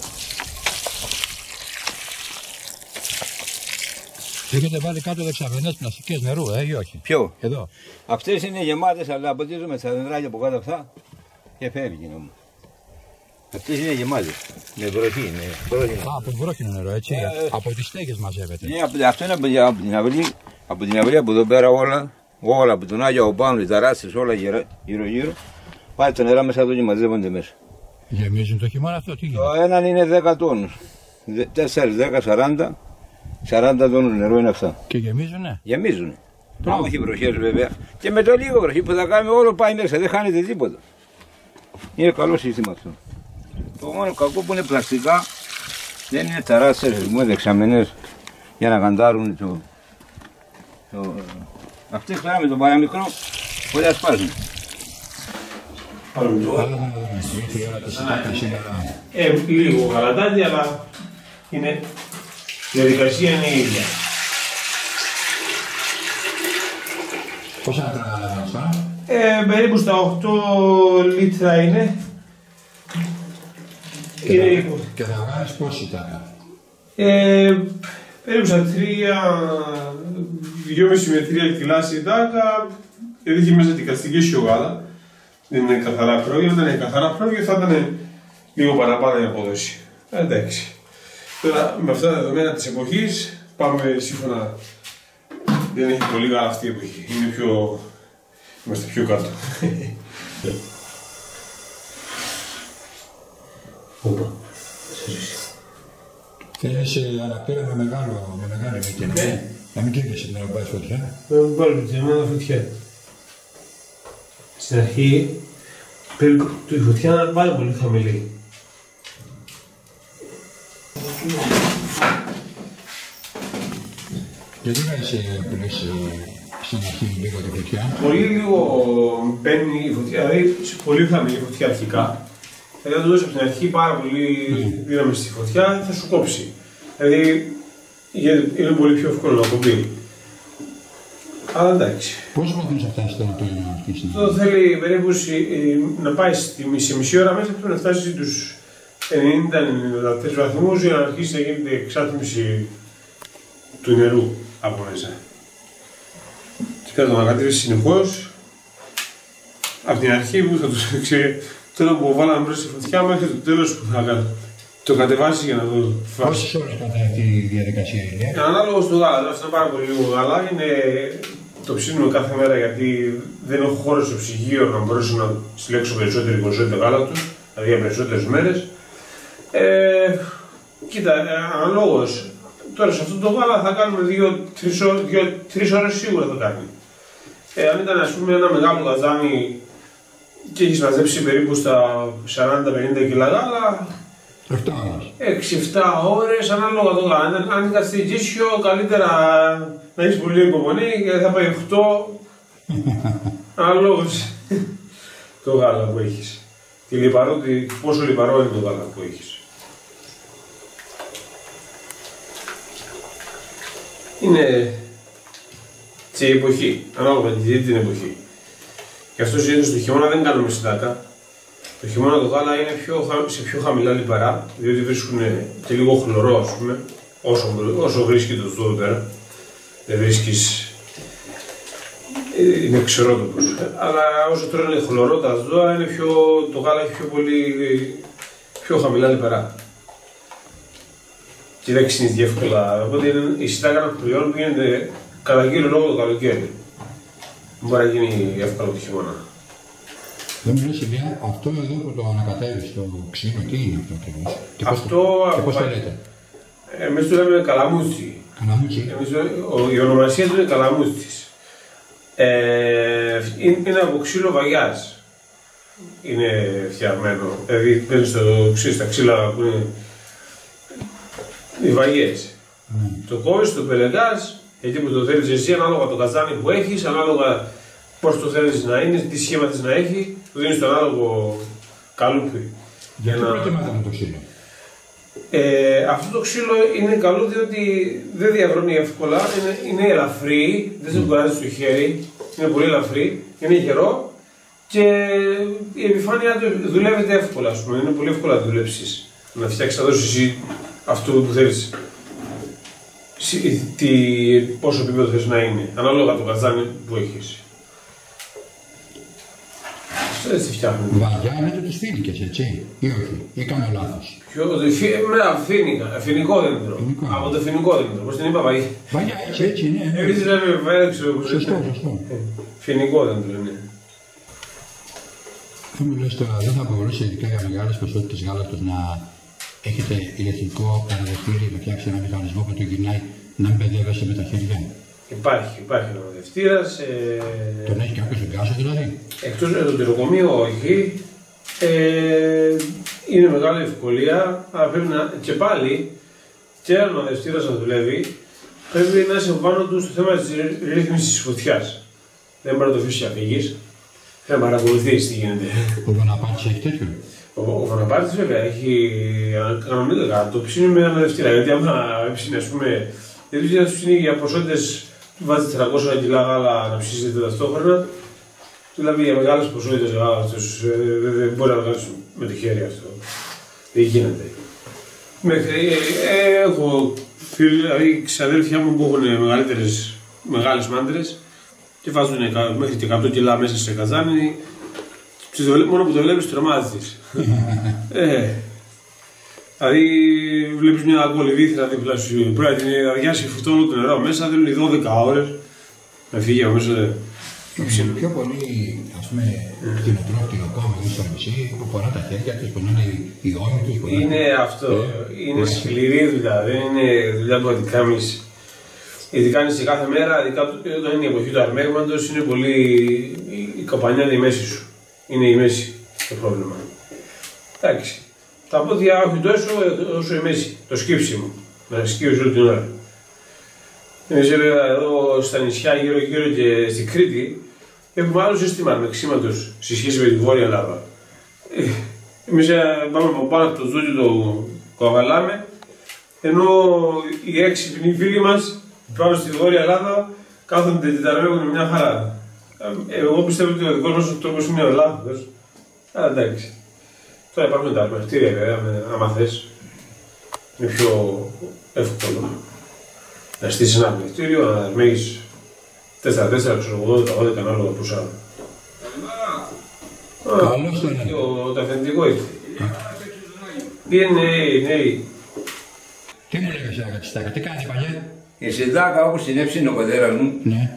Έχετε βάλει κάτω δεξαμενές πλαστικές νερού, ή όχι? Ποιο? Εδώ. Αυτές είναι γεμάτες, αλλά αποτίζουμε τα δεντράκια από κάτω αυτά και φεύγει όμως. Αυτές είναι γεμάτες, με βροχή, με πρόγεινο. Από βρόχινο νερό, έτσι. Από τις στέγες μαζεύεται. Ναι, αυτό είναι από την αυλή, από εδώ πέρα όλα από τον Άγιο πάνω, οι ταράσσες, όλα γύρω-γύρω. Πάει τα νερά μέσα εδώ και μαζεύονται μέσα. Γεμίζουν το χειμώνα αυτό, τι γίνεται? Το έναν είναι 10 τόνους. 4, 10, 40 τόνους νερό είναι αυτά. Και γεμίζουνε. Γεμίζουν. Άμα έχει βροχές βέβαια. Και με το λίγο βροχή που θα κάνουμε όλο πάει μέσα, δεν χάνεται τίποτα. Είναι καλό σύστημα αυτό. Το μόνο κακό που είναι πλαστικά δεν είναι ταράσσες, δεξαμενές για να καντάρουν το... Αυτές πέρα με το παραμικρό μπορεί να σπάσουν. Λίγο γαλατάκι, αλλά η διαδικασία είναι η ίδια. Πόσα λίτρα τώρα? Περίπου στα 8 λίτρα είναι. Και θα βγάλεις πόση τάκα? Περίπου στα 2,5 με 3 κιλά η τάκα, γιατί έχει μέσα την καστική σιωγάλα. Δεν είναι καθαρά πρόβια, όταν είναι καθαρά πρόβια θα ήταν λίγο παραπάνω η απόδοση. Εντάξει. Τώρα με αυτά τα δεδομένα της εποχής πάμε σύμφωνα. Δεν έχει πολύ καλά αυτή η εποχή. Είναι πιο... Είμαστε πιο κάτω. Όπα. Θέλεις ανακτήρα με μεγάλη μήκη, να μην καίγεσαι να πάρεις φωτιά. Να μην πάρεις φωτιά. Στην αρχή πρέπει η φωτιά να είναι πάρα πολύ χαμηλή. Γιατί να είσαι επιλέξει στην αρχή λίγο τη φωτιά? Πολύ λίγο μπαίνει η φωτιά, δηλαδή πολύ χαμηλή φωτιά αρχικά. Δηλαδή αν το δώσεις από την αρχή πάρα πολύ δύναμη στη φωτιά θα σου κόψει. Δηλαδή είναι πολύ πιο εύκολο να κομπεί. Αλλά εντάξει. Πόσο βαθμούς θα φτάσει τώρα το αρχίσει? Αυτό θέλει περίπου να πάει σε μισή ώρα μέσα πρέπει να φτάσει στους 90-93 βαθμούς για να αρχίσει να γίνεται εξάτμιση του νερού από μέσα. Και πρέπει να το ανακατεύεις συνεχώς από την αρχή που θα το τώρα που βάλαμε μέσα στη φωτιά μέχρι το τέλος που θα το κατεβάσει για να το φάσει. Πόσες ώρες κρατάει αυτή η διαδικασία είναι? Ανάλογα στο γάλα, αυτό είναι πάρα πολύ λίγο γάλα. Το ψήνουμε κάθε μέρα γιατί δεν έχω χώρο στο ψυγείο να μπορέσω να συλλέξω περισσότερη ποσότητα γάλα του, δηλαδή για περισσότερες μέρες. Κοίτα, αναλόγως. Τώρα σε αυτό το γάλα θα κάνουμε 2-3 ώρες σίγουρα θα κάνει. Αν ήταν ας πούμε ένα μεγάλο καζάνι και έχεις μαζέψει περίπου στα 40-50 κιλά γάλα, 6-7 ώρες ανάλογα το γάλα. Αν ήταν στη Τζίσιο, καλύτερα να έχεις πολύ υπομονή γιατί θα πάει 8 ανάλογως το γάλα που έχεις. Πόσο λιπαρό είναι το γάλα που έχεις. Είναι σε εποχή, ανάλογα την εποχή. Και αυτό συνήθως το χειμώνα δεν κάνουμε συντάκα. Το χειμώνα το γάλα είναι σε πιο χαμηλά λιπαρά, διότι βρίσκουν και λίγο χλωρό, ας πούμε, όσο βρίσκει το ζώο πέρα. Δεν βρίσκεις, είναι ξερότοπος. Αλλά όσο τρώνε χλωρό τα ζώα, το γάλα έχει πιο χαμηλά λιπαρά. Και δεν ξυνίζει εύκολα. Οπότε η συντάκα των προϊόντων που γίνεται κατά κύριο λόγο το καλοκαίρι. Μπορεί να γίνει εύκολο το χειμώνα. Δεν μου λες Ηλία, αυτό εδώ που το ανακατεύεις, το ξύλο, τι είναι αυτό και πώς το λέτε? Εμείς το λέμε καλαμούτσι. Καλαμούτσι. Η ονομασία του είναι καλαμούτσις. Είναι από ξύλο βαγιάς. είναι φτιαγμένο. Δηλαδή παίρνεις τα ξύλα που είναι οι βαγιές. Το κόβεις, το πελεγάς, εκεί που το θέλεις εσύ, ανάλογα το καζάνι που έχεις, ανάλογα πώς το θέλεις να είναι, τι σχήμα της να έχει, του δίνεις το ανάλογο καλούπι. Γιατί προτιμάτε με το ξύλο? Αυτό το ξύλο είναι καλό διότι δεν διαβρώνει εύκολα, είναι ελαφρύ, δεν σε κουράζει στο χέρι, είναι πολύ ελαφρύ, είναι γερό και η επιφάνειά του δουλεύεται εύκολα, ας πούμε, είναι πολύ εύκολα να δουλέψεις, να φτιάξεις, να δώσεις εσύ αυτό που θέλεις. Πόσο επίπεδο θες να είναι, ανάλογα το καζάνι που έχεις. Αυτό έτσι φτιάχνουν. Βαγιά με τους φοίνικες, έτσι, ή όχι, ή κάνω λάθος? Φοινικό δέντρο. Από το φοινικό δέντρο, πώς την είπα βαγιά. Βαγιά, έτσι, ναι. Εμείς λέμε βαγιά, ξέρω πώς. Σωστό. Φοινικό δέντρο είναι. Θα μου λες τώρα, δεν θα μπορούσε ειδικά για μεγάλες ποσότητες γάλακτος να έχετε ηλεκτρικό αναδευτήρι, να φτιάξει ένα μηχανισμό που το γυρνάει, να μην παιδεύεσαι με τα χέρια? Υπάρχει αναδευτήρας. Τον έχει κάποιος εγκάσιο δηλαδή? Εκτός από το τυροκομείο όχι. Είναι μεγάλη ευκολία, αλλά πρέπει να και πάλι και αν ο αναδευτήρας να δουλεύει, πρέπει να είσαι πάνω του στο θέμα της ρύθμισης της φωτιάς. Δεν μπορεί να το αφήσεις αφήγεις, πρέπει να παρακολουθείς τι γίνεται. Ο Βοναπάρτης έχει τέτοιο? Ο Βοναπάρτης βέβαια έχει κανονικά το ψήνει με αναδευτήρα. Γιατί άμα ψήνει, ας πούμε, γιατί να του ψήνει για ποσότητες, του βάζει 400 κιλά γάλα να ψήσετε ταυτόχρονα. Δηλαδή για μεγάλες ποσότητες γάλα δεν μπορεί να το κάνεις με το χέρι αυτό. Δεν γίνεται. Έχω φίλοι, δηλαδή ξαδέλφια μου που έχουν μεγάλες μάντρες και βάζουν μέχρι και 100 κιλά μέσα σε καζάνι. Μόνο που το βλέπεις τρομάζεις. Δηλαδή βλέπεις μια κολυβήθρα δίπλα σου, πρέπει να την αδειάσει φυτόλο το νερό μέσα, θέλουν 12 ώρες να φύγει από μέσα. Είναι πιο πολύ, ας πούμε, κτηνοτρόφιλο κόμμα εδώ στο νησί που φορά τα χέρια τους, που είναι οι ώμοι τους. Είναι αυτό, είναι σκληρή δουλειά, δεν είναι δουλειά που θα την κάνεις. Γιατί κάνεις σε κάθε μέρα, ειδικά όταν είναι η εποχή του αρμέγματος, είναι πολύ. Η καπανιά είναι η μέση σου. Είναι η μέση το πρόβλημα. Εντάξει. Τα πόδια όχι τόσο όσο η μέση, το σκύψιμο. Να σκύψεις όλη την ώρα. Εμείς εδώ στα νησιά γύρω-γύρω και στην Κρήτη έχουμε άλλο σύστημα αρμεξίματος σε σχέση με τη Βόρεια Ελλάδα. Εμείς πάμε από πάνω από το ζούτι το καβαλάμε, ενώ οι έξυπνοι φίλοι μας πάνω στη Βόρεια Ελλάδα κάθονται και τα ρεύουν μια χαρά. Εγώ πιστεύω ότι ο δικός μας τρόπος είναι λάθος, αλλά εντάξει. Τώρα υπάρχουν τα αρμευτήρια βέβαια, άμα θες, είναι πιο εύκολο. Να στήσεις ένα αρμευτήριο, να αρμέγεις 4-4, ξέρω 80-80 ανάλογα ποσά. Καλώς το είναι. Το αφεντικό ήρθε. Είναι νέοι. Τι μου λέγες για τη Συντάκα, τι κάνει παλιέ? Η Συντάκα όπως την έψινε ο πατέρας μου, Ναι.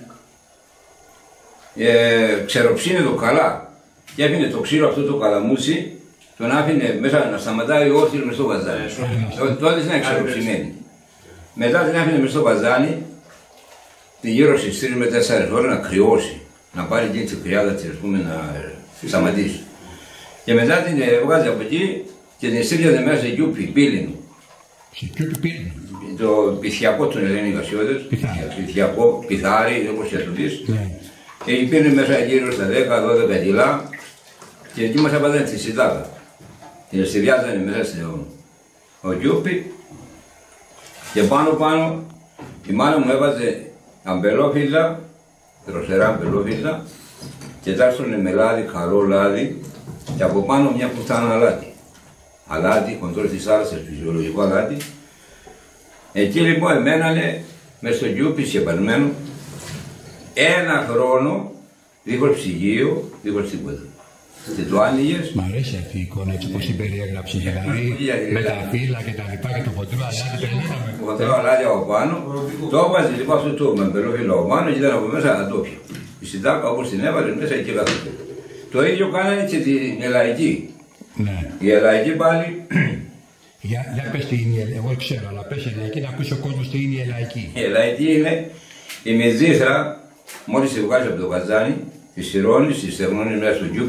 ξεροψίνε το καλά και έφυγε το ξύλο αυτό το καλαμούτσι, τον άφηνε μέσα να σταματάει όρθιο μες στο καζάνι. Τότε ήταν ξεροψημένη. Μετά την άφηνε μες στο καζάνι, τη γύρω στις 3 με 4 ώρες να κρυώσει, να πάρει και τη κρυάδα της, ας πούμε, να σταματήσει. Και μετά την έβγαζε από εκεί και την στήριζε μέσα σε γιούπι, πύλινο. Σε γιούπι πύλινο. Το πυθιακό των λένε οι Γασιώδες, πυθιακό, πιθάρι, όπως και το δεις. Και πήρε μέσα γύρω στα 10-12 κιλά και εκεί μας έβαζαν τη Συντάκα. Την στηριάζανε μέσα στο γιούπι και πάνω η μάνα μου έβαζε αμπελόφυλλα, δροσερά αμπελόφυλλα και τάστρωνε με λάδι, χαρό λάδι και από πάνω μια κουτάνα αλάτι. Αλάτι, χοντρό της θάλασσας, φυσιολογικό αλάτι. Εκεί λοιπόν εμένανε μες στο γιούπι σκεπασμένο 1 χρόνο δίχως ψυγείο, δίχως τίποτα. Και το άνοιγες. Μ' αρέσει αυτή η εικόνα έτσι όπως την περιέγραψε, δηλαδή με τα φύλλα και τα λοιπά και το χοντρό αλάτι. Το χοντρό αλάτι από πάνω. Το έβαζε λοιπόν αυτό το μεμπελόφυλλο από πάνω και ήταν από μέσα ατόπια. Η Συντάκα όπως την έβαλε μέσα εκεί καθόταν. Το ίδιο κάνανε και την Ελαϊκή. Ναι. Η Ελαϊκή πάλι. Για πες τι είναι, εγώ ξέρω, αλλά πες Ελαϊκή να ακούσει ο κόσμος τι είναι η Ελαϊκή. Η Ελαϊκή είναι η μεζήθρα, μόλις τη βγάζει από το καζάνι, τη σειρώνεις, τη στεγνώνεις μέσα στο γιούπι,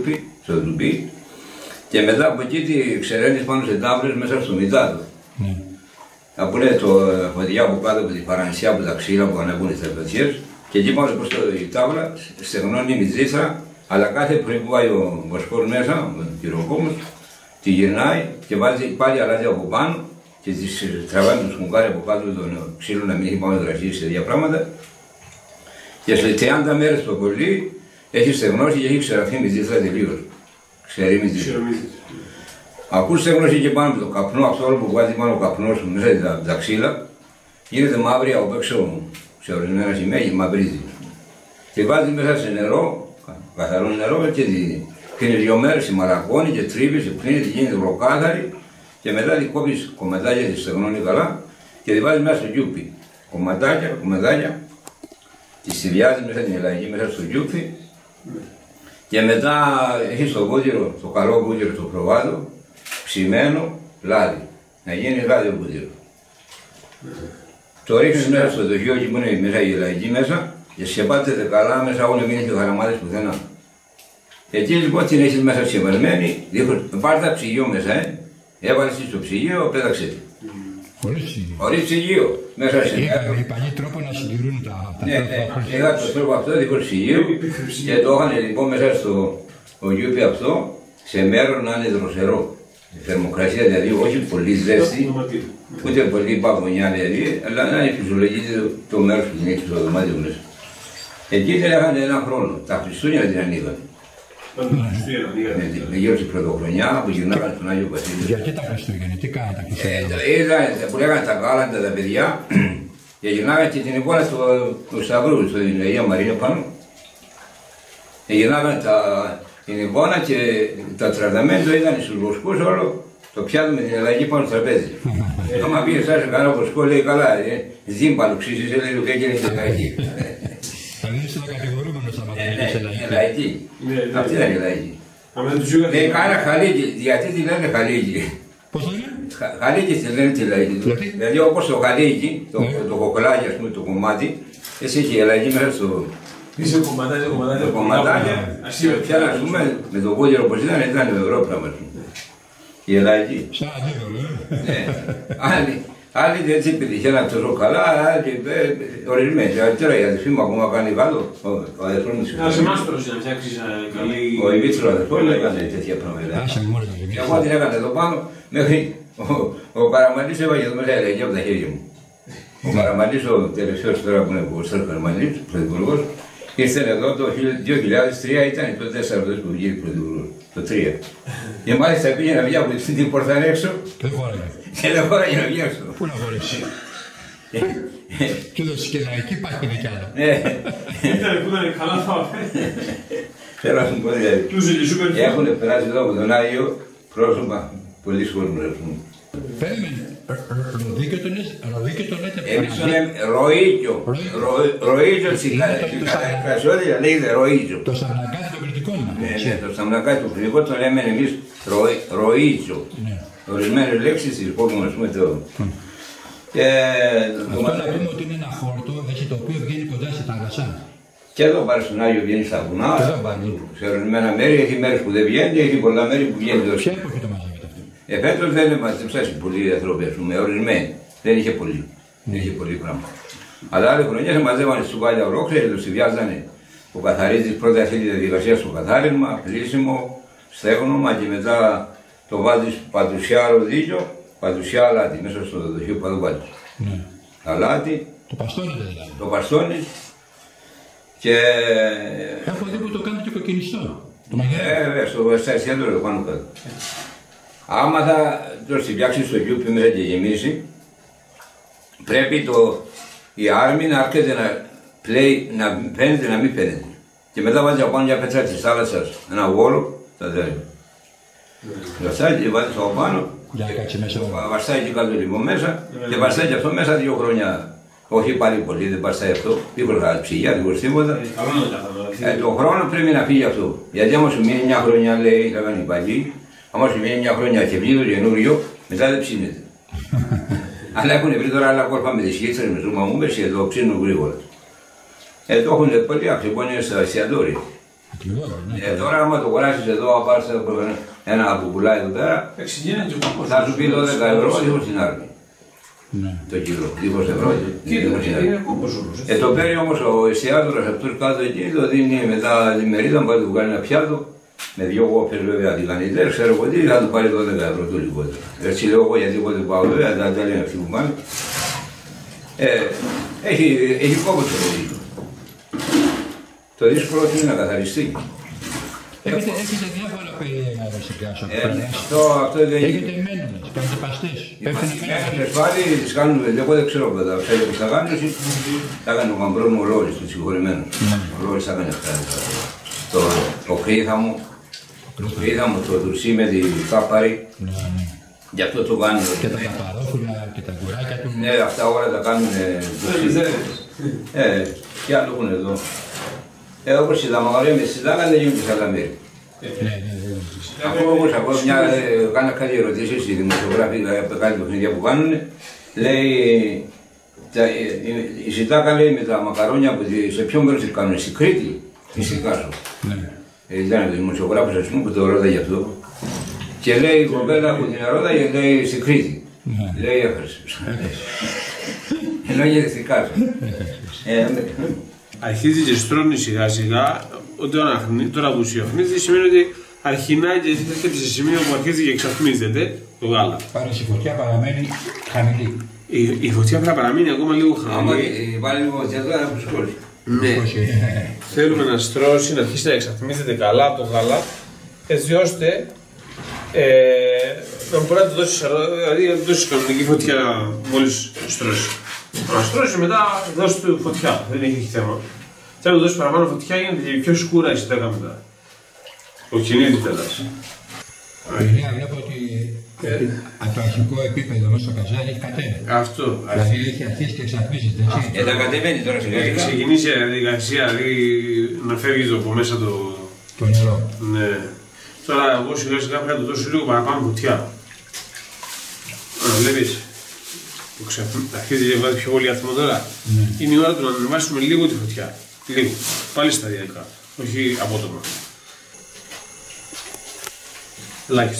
στο ντουμπί. Και μετά από εκεί τη ξεραίνεις πάνω σε τάβλες μέσα στο μητάτο. Από λέει το φωτιά από κάτω από τη παρανσιά από τα ξύλα που ανέβουν στις τραπεζιές. Και εκεί πάνω προς η τάβλα στεγνώνει η μυτζήθρα, αλλά κάθε πρωί που πάει ο Βοσκός μέσα, ο κυροκόμος, τη γυρνάει και βάζει πάλι αλάτι από πάνω και τις τραβάει το σκουγκάρι από κάτω τον ξύλο να μην έχει πάνω δραχίσει σε δύο πράγματα. Και σε 30 μέρες το πολύ έχει στεγνώσει και έχει ξεραθεί η μυτζήθρα τελείως. Ξερή μυτζήθρα. Ακούς στεγνώσει και πάνω από το καπνό, αυτό όλο που βάζει πάνω ο καπνός μέσα τα ξύλα, γίνεται μαύρη από έξω σε ορισμένα σημεία, μαυρίζει. Και βάζει μέσα σε νερό, καθαρό νερό και την 2 μέρες μαλακώνει και τρίβει, και πνίγει, γίνεται ολοκάθαρη και μετά τη κόβεις κομματάκια, τη στεγνώνει καλά και τη βάζει μέσα στο γιούπι. Κομματάκια, τη συνδυάζει μέσα την ελαγή, μέσα στο γιούπι και μετά έχεις το βούτυρο, το καλό βούτυρο στο προβάδο, ψημένο λάδι, να γίνει λάδι ο βούτυρο. Το ρίχνεις μέσα στο δοχείο εκεί που είναι μέσα η ελαγή μέσα και σκεπάζεται καλά μέσα, όλοι μην έχει γραμμάδες πουθενά. Εκεί λοιπόν την έχεις μέσα σκεπασμένη, πάρ' τα ψυγείο μέσα, έβαλες στο ψυγείο, πέταξε τη. Χωρίς ψυγείο. Μέσα σε οι παλιοί τρόπο να συντηρούν τα ναι, είχα το τρόπο αυτό δίχως ψυγείο και το είχαν λοιπόν μέσα στο γιούπι αυτό σε μέρο να είναι δροσερό. Η θερμοκρασία δηλαδή όχι πολύ ζέστη, ούτε πολύ παγωνιά δηλαδή, αλλά να είναι φυσιολογική το μέρος που την έχει στο δωμάτιο μέσα. Εκεί την είχαν ένα χρόνο, τα Χριστούγεννα την ανοίγαν. Με γύρω στην Πρωτοχρονιά που γυρνάγαν στον Άγιο Βασίλειο. Γιατί τα Χριστούγεννα, τι κάνανε τα Χριστούγεννα? Που λέγανε τα γάλαντα τα παιδιά και γυρνάγαν και την εικόνα του Σταυρού, στην Αγία Μαρία πάνω. Γυρνάγαν την εικόνα και τα τραταμέντο ήταν στους βοσκούς όλο το πιάτο με την αλλαγή πάνω στο τραπέζι. Άμα πήγε σαν σε κανένα βοσκό λέει καλά, ζύμπαλο ξύσεις, λέει το κέκκινε και λαϊκή. Θα δίνεις ένα κατηγορούμενο στα μαθηματικά λαϊκή. Αυτή ήταν η λαϊκή. Λέει κάνα χαλίκι, γιατί τη λένε χαλίκι. Πώς το λένε? Χαλίκι τη λένε τη λαϊκή. Δηλαδή όπως το χαλίκι, το κοκολάκι ας πούμε το κομμάτι, έτσι έχει η αλλαγή μέσα στο... Είσαι κομματάκια. Πια να πούμε με το κόλληρο όπως ήταν ευρώπλαμα. Η Ελλάδη. Σαν αντίβολο, άλλοι έτσι πετυχαίναν τόσο καλά, άλλοι ορισμένοι. Τώρα η αδελφή μου ακόμα κάνει κάτω, ο αδελφός μου συγχωρεί. Ένας μάστρος να φτιάξεις καλή... Ο Ιβίτσος ο αδελφός μου έκανε τέτοια πράγματα. Και εγώ την έκανα εδώ πάνω, μέχρι ο Καραμανλής έβαγε εδώ μέσα ελεγγύη από τα χέρια μου. Ο Καραμανλής, ο τελευταίος τώρα που είναι ο Στέλιος Καραμανλής, πρωθυπουργός, ήρθε εδώ το 2003, ήταν το 4 που βγήκε πρωθυπουργός, το 3. Και μάλιστα πήγε να βγει από την πόρτα έξω και δεν χώραγε να βγει έξω. Πού να χωρέσει. Και εδώ στη λαϊκή υπάρχει κι άλλο. Που ήταν καλά θα Θέλω να σου πω δηλαδή, έχουν περάσει εδώ από τον Άγιο πρόσωπα πολλοί κόσμοι. Περίμενε, Ροδίκιο το λέτε Ροΐτζο στην Κασιόδια λέγεται Ροΐτζο. Το Σταυρακάτι των Κρητικών. Ναι, το Σταυρακάτι των Κρητικών το λέμε εμείς Ροΐτζο. Ορισμένες λέξεις τις πούμε ας πούμε το... Αυτό να πούμε ότι είναι ένα χόρτο το οποίο βγαίνει κοντά στη θάλασσα. Και εδώ πάρει στον Άγιο βγαίνει στα βουνά, σε ορισμένα μέρη, έχει μέρες που δεν βγαίνει, έχει πολλά μέρη που βγαίνει εδώ. Ποια εποχή το μαζεύετε αυτό? Φέτος δεν μαζέψαν πολλοί άνθρωποι, ας πούμε, ορισμένοι. Δεν είχε πολύ. Δεν είχε πολύ πράγμα. Αλλά άλλη χρονιά σε μαζεύανε στουβάλια ολόκληρη, το συνδυάζανε. Ο καθαρίζεις πρώτα αυτή τη διαδικασία στο καθάρισμα, πλήσιμο, στέγνομα και μετά το βάζεις πατουσιά ροδίκιο, πατουσιά αλάτι μέσα στο δοχείο που θα το βάλεις. Αλάτι. Το παστώνετε δηλαδή. Το παστώνεις και... Έχω δει που το κάνετε και κοκκινιστό. Στο εστιατόριο το πάνω κάτω. Άμα θα το συμπιάξεις στο γιούπι μέσα και γεμίσει, πρέπει η άρμη να έρχεται να φαίνεται να μην φαίνεται. Και μετά βάζει από πάνω μια πέτρα της θάλασσας, ένα βόλο, τα τέλει. Βαστάει και βάζει από πάνω, βαστάει και κάτω λίγο μέσα και βαστάει και αυτό μέσα 2 χρόνια. Όχι πάλι πολύ, δεν βαστάει αυτό, δίχως ψυγιά, δίχως τίποτα. Το χρόνο πρέπει να φύγει αυτό. Γιατί άμα σου μείνει μια χρονιά, λέει, είχαν οι παλιοί, άμα σου μείνει μια χρονιά και βγει το καινούριο, μετά δεν ψήνεται. Αλλά έχουν βρει τώρα άλλα κόρπα με τις σχέτσες, με τους μαμούμες και το ψήνουν γρήγορα. Το έχουν πολύ αξιοπώνια στα εστιατόρια. Τώρα άμα το αγοράσεις εδώ, πάρεις ένα που πουλάει εδώ πέρα, θα σου πει 12 ευρώ δίχως την άρνη. Το κιλό, δίχως ευρώ. Το παίρνει όμως ο εστιατόρας αυτός κάτω εκεί, το δίνει μετά τη μερίδα, πάει του βγάλει ένα πιάτο, με δυο κόφτες βέβαια τηγανιτές, ξέρω εγώ τι, θα του πάρει 12 ευρώ το λιγότερο. Έτσι λέω εγώ γιατί πότε πάω βέβαια, τα λένε αυτοί που πάνε. Έχει κόπο το παιδί. Το δύσκολο είναι να καθαριστεί. Έχετε διάφορα περίεργα βασικά. Αυτό δεν είναι. Έχετε μένονες, κάνετε παστές. Μένονες πάλι τις κάνουμε, εγώ δεν ξέρω πάντα. Ξέρετε πώς θα κάνουν, θα κάνει ο γαμπρό μου ο Λόρης, το συγχωρημένο. Ο Λόρης θα κάνει αυτά. Το κρύθαμο, το τουρσί με τη κάπαρη. Γι' αυτό το κάνουν. Και τα καπαρόφυλλα και τα κουράκια του. Ναι, αυτά όλα τα κάνουν. Και άλλο έχουν εδώ. Όπως η δαμαγαρία με συντάγα δεν γίνονται σε άλλα μέρη. Ακόμα όμως ακούω κάνα κάτι ερωτήσεις, οι δημοσιογράφοι κάτι παιχνίδια που κάνουν, λέει η Σιτάκα λέει με τα μακαρόνια σε ποιο μέρος τη κάνουν, στην Κρήτη ή στην Κάσο. Ήταν ο δημοσιογράφος ας πούμε που το ρώτα γι' αυτό και λέει η κοπέλα που την ρώτα λέει στην Κρήτη. Λέει έφερες. Ενώ γίνεται στην Κάσο. Αρχίζει και στρώνει σιγά σιγά, τώρα που σιωχνίζει σημαίνει ότι αρχινάει και έρχεται σε σημείο που αρχίζει και εξαθμίζεται το γάλα. Άρα η φωτιά παραμένει χαμηλή. Η φωτιά πρέπει να παραμείνει ακόμα λίγο χαμηλή. Πάλι λίγο φωτιά τώρα που σκόρει. Ναι. Θέλουμε να στρώσει, να αρχίσει να εξαθμίζεται καλά το γάλα, έτσι ώστε να μπορεί να του δώσει, δηλαδή να του δώσει κανονική φωτιά μόλις στρώσει. Να στρώσει μετά δώσει του φωτιά, δεν έχει θέμα. Θέλω να δώσει παραπάνω φωτιά γίνεται και πιο σκούρα η Σιτάκα μετά. Ο κινείται τέλος. Παιδιά, βλέπω ότι από το αρχικό επίπεδο μέσα στο καζάρι έχει κατέβει. Αυτό. Δηλαδή έχει αρχίσει και εξαθμίζεται. Τα κατεβαίνει τώρα σιγά σιγά. Έχει ξεκινήσει η διαδικασία δηλαδή να φεύγει από μέσα το νερό. Ναι. Τώρα εγώ σιγά σιγά πρέπει να του δώσω λίγο παραπάνω φωτιά. Βλέπεις. Αρχίζει και βάζει πιο πολύ άθμο τώρα. Είναι η ώρα του να ανεβάσουμε λίγο τη φωτιά. Λίγο. Πάλι σταδιακά. Όχι απότομα. Ελάχιστα.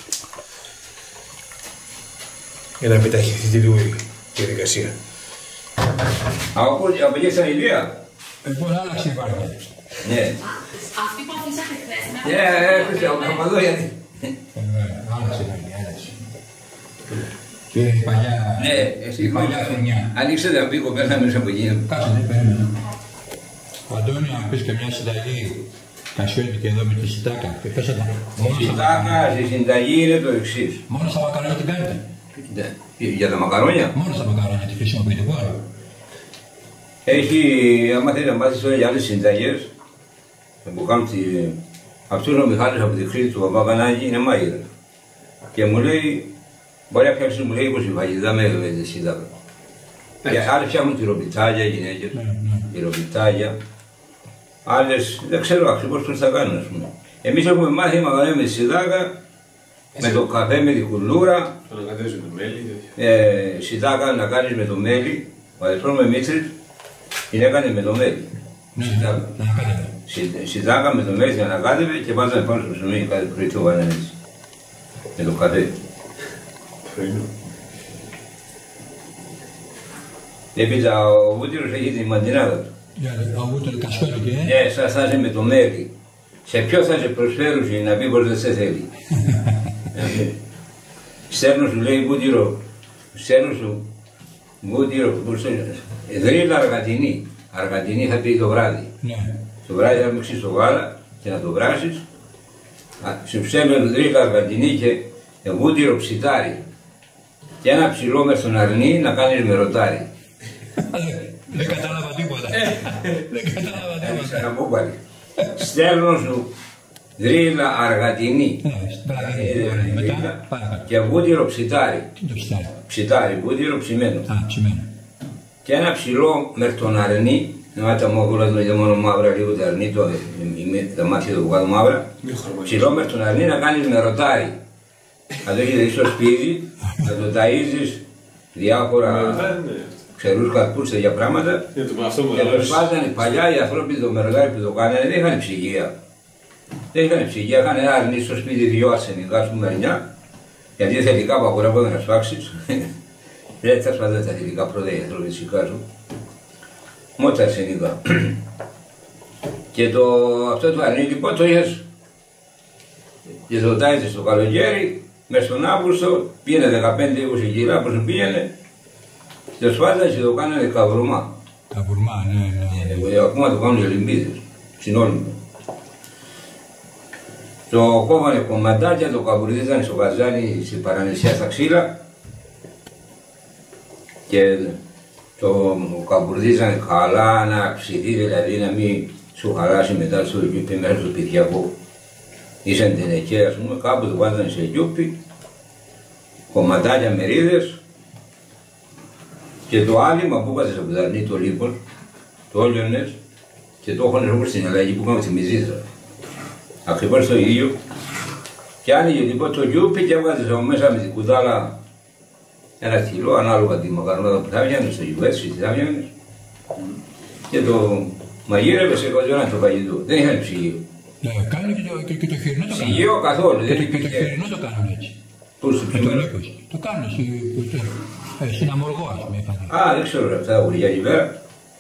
Για να επιταχυνθεί λίγο η διαδικασία. Από εκεί στα Ηλία. Λοιπόν, άλλαξε η βάρκα. Ναι. Αυτή που αφήσατε χθες. Ναι, έπαιξε από εδώ γιατί. Άλλαξε η βάρκα, άλλαξε. Και η παλιά, η παλιά χρονιά. Ανοίξτε να πει κοπέλα μέσα από εκεί. Κάτσε, δεν περίμενα. Αντώνη, αν πεις και μια συνταγή κασιώτικη εδώ με τη Σιτάκα. Η Σιτάκα στη συνταγή είναι το εξής. Μόνο στα μακαρόνια την κάνετε. Για τα μακαρόνια. Μόνο στα μακαρόνια τη χρησιμοποιείτε πόρο. Έχει, άμα θέλετε να μάθεις τώρα για άλλες συνταγές που κάνουν αυτός ο Μιχάλης από τη Κρήτη του Παπαγανάκη είναι μάγειρας. Και μου λέει, μπορεί να φτιάξει μου λέει 20 φαγητά με τη Σιτάκα. Και άλλες φτιάχνουν τυροπιτάγια, γυναίκες, τυροπιτάγια. Άλλες δεν ξέρω ακριβώς πώς θα κάνουν, ας πούμε. Εμείς έχουμε μάθει μακαρόνια με τη Σιτάκα, με το καφέ, με τη κουλούρα. Το να κατέβεις με το μέλι. Σιτάκα να κάνεις με το μέλι. Ο αδελφός με Μήτρης την έκανε με το μέλι. Σιτάκα με το μέλι την ανακάτευε και βάζανε πάνω στο ψωμί κάθε πρωί το βάζανε έτσι. Με το καφέ. Έπειτα ο Βούτυρος έχει τη μαντινάδα του. Ο Βούτυρος κασιώτικη, Ναι, σας θα είσαι με το μέλι. Σε ποιο θα σε προσφέρουν να πει πως δεν σε θέλει. Στέλνω σου λέει Βούτυρο, στέλνω σου Βούτυρο, δρύλα αργατινή. Αργατινή θα πει το βράδυ. Το βράδυ θα μίξεις το γάλα και να το βράσεις. Σου στέλνω δρύλα αργατινή και Βούτυρο ψιτάρι. Και ένα ψηλό μες στον αρνί να κάνεις με ρωτάρι. Δεν κατάλαβα τίποτα. Δεν κατάλαβα τίποτα. Στέλνω σου δρύλα αργατινή και βούτυρο ψιτάρι. Τι το ψιτάρι? Ψιτάρι, βούτυρο ψημένο. Ψημένο. Και ένα ψηλό μερτοναρνί, να τα μόκουλα του είναι μόνο μαύρα, λίγο τα αρνί, τα μάτια του βγάλω μαύρα. Ψηλό μερτοναρνί να κάνεις με ρωτάρι. Να το έχεις στο σπίτι, να το ταΐζεις διάφορα, ξερούς καρπούς, τέτοια πράγματα. Και το σπάζανε παλιά οι άνθρωποι το μεροδάρι που το κάνανε, δεν είχαν ψυγεία. Δεν είχαν ψυγεία, είχαν ένα αρνί στο σπίτι, δυο αρσενικά, ας πούμε, 9. Γιατί θετικά που αγορεύονταν να σπάξεις. Δεν θα σπάζανε τα θετικά πρώτα οι άνθρωποι φυσικά σου. Μόνο τα αρσενικά. Και αυτό το αρνί λοιπόν το είχες και το τάιζες στο καλοκαίρι, μες στον Αύγουστο, πήγαινε 15-20 κιλά, όπως πήγαινε, και το σπάζανε και το κάνανε καβουρμά. Καβουρμά, ναι. Ακόμα το κάνουν οι Ολυμπίδες, συνόλυμα. Το κόβανε κομματάκια, το καβουρδίζανε στο καζάνι στην παρανησιά στα ξύλα και το καβουρδίζανε καλά να ψηθεί, δηλαδή να μην σου χαλάσει μετά στο γιούπι μέσα στο σπιτιακό. Είσαι εντενεκέ, ας πούμε, κάπου το βάζανε σε γιούπι, κομματάκια, μερίδες και το άλυμα που βάζες από το αρνί το λίπος, το όλιονες και το έχωνες όπως στην αλλαγή που κάνουμε τη μυζίζα. Ακριβώς το ίδιο. Και άνοιγε λοιπόν το γιούπι και έβγαζες από μέσα με την κουτάλα 1 κιλό, ανάλογα τη μακαρονάδα που θα έβγαινες, το γιουβέτσι, τι θα έβγαινες. Και το μαγείρευες σε κοζόνα το φαγητό. Δεν είχαν ψυγείο. Ναι, κάνουν και το χοιρινό το κάνουν. Ψυγείο καθόλου. Και το χοιρινό το κάνουν έτσι. Πού στο ψυγείο? Το κάνουν στην Αμοργό, ας πούμε. Α, δεν ξέρω αυτά τα γουριά εκεί πέρα.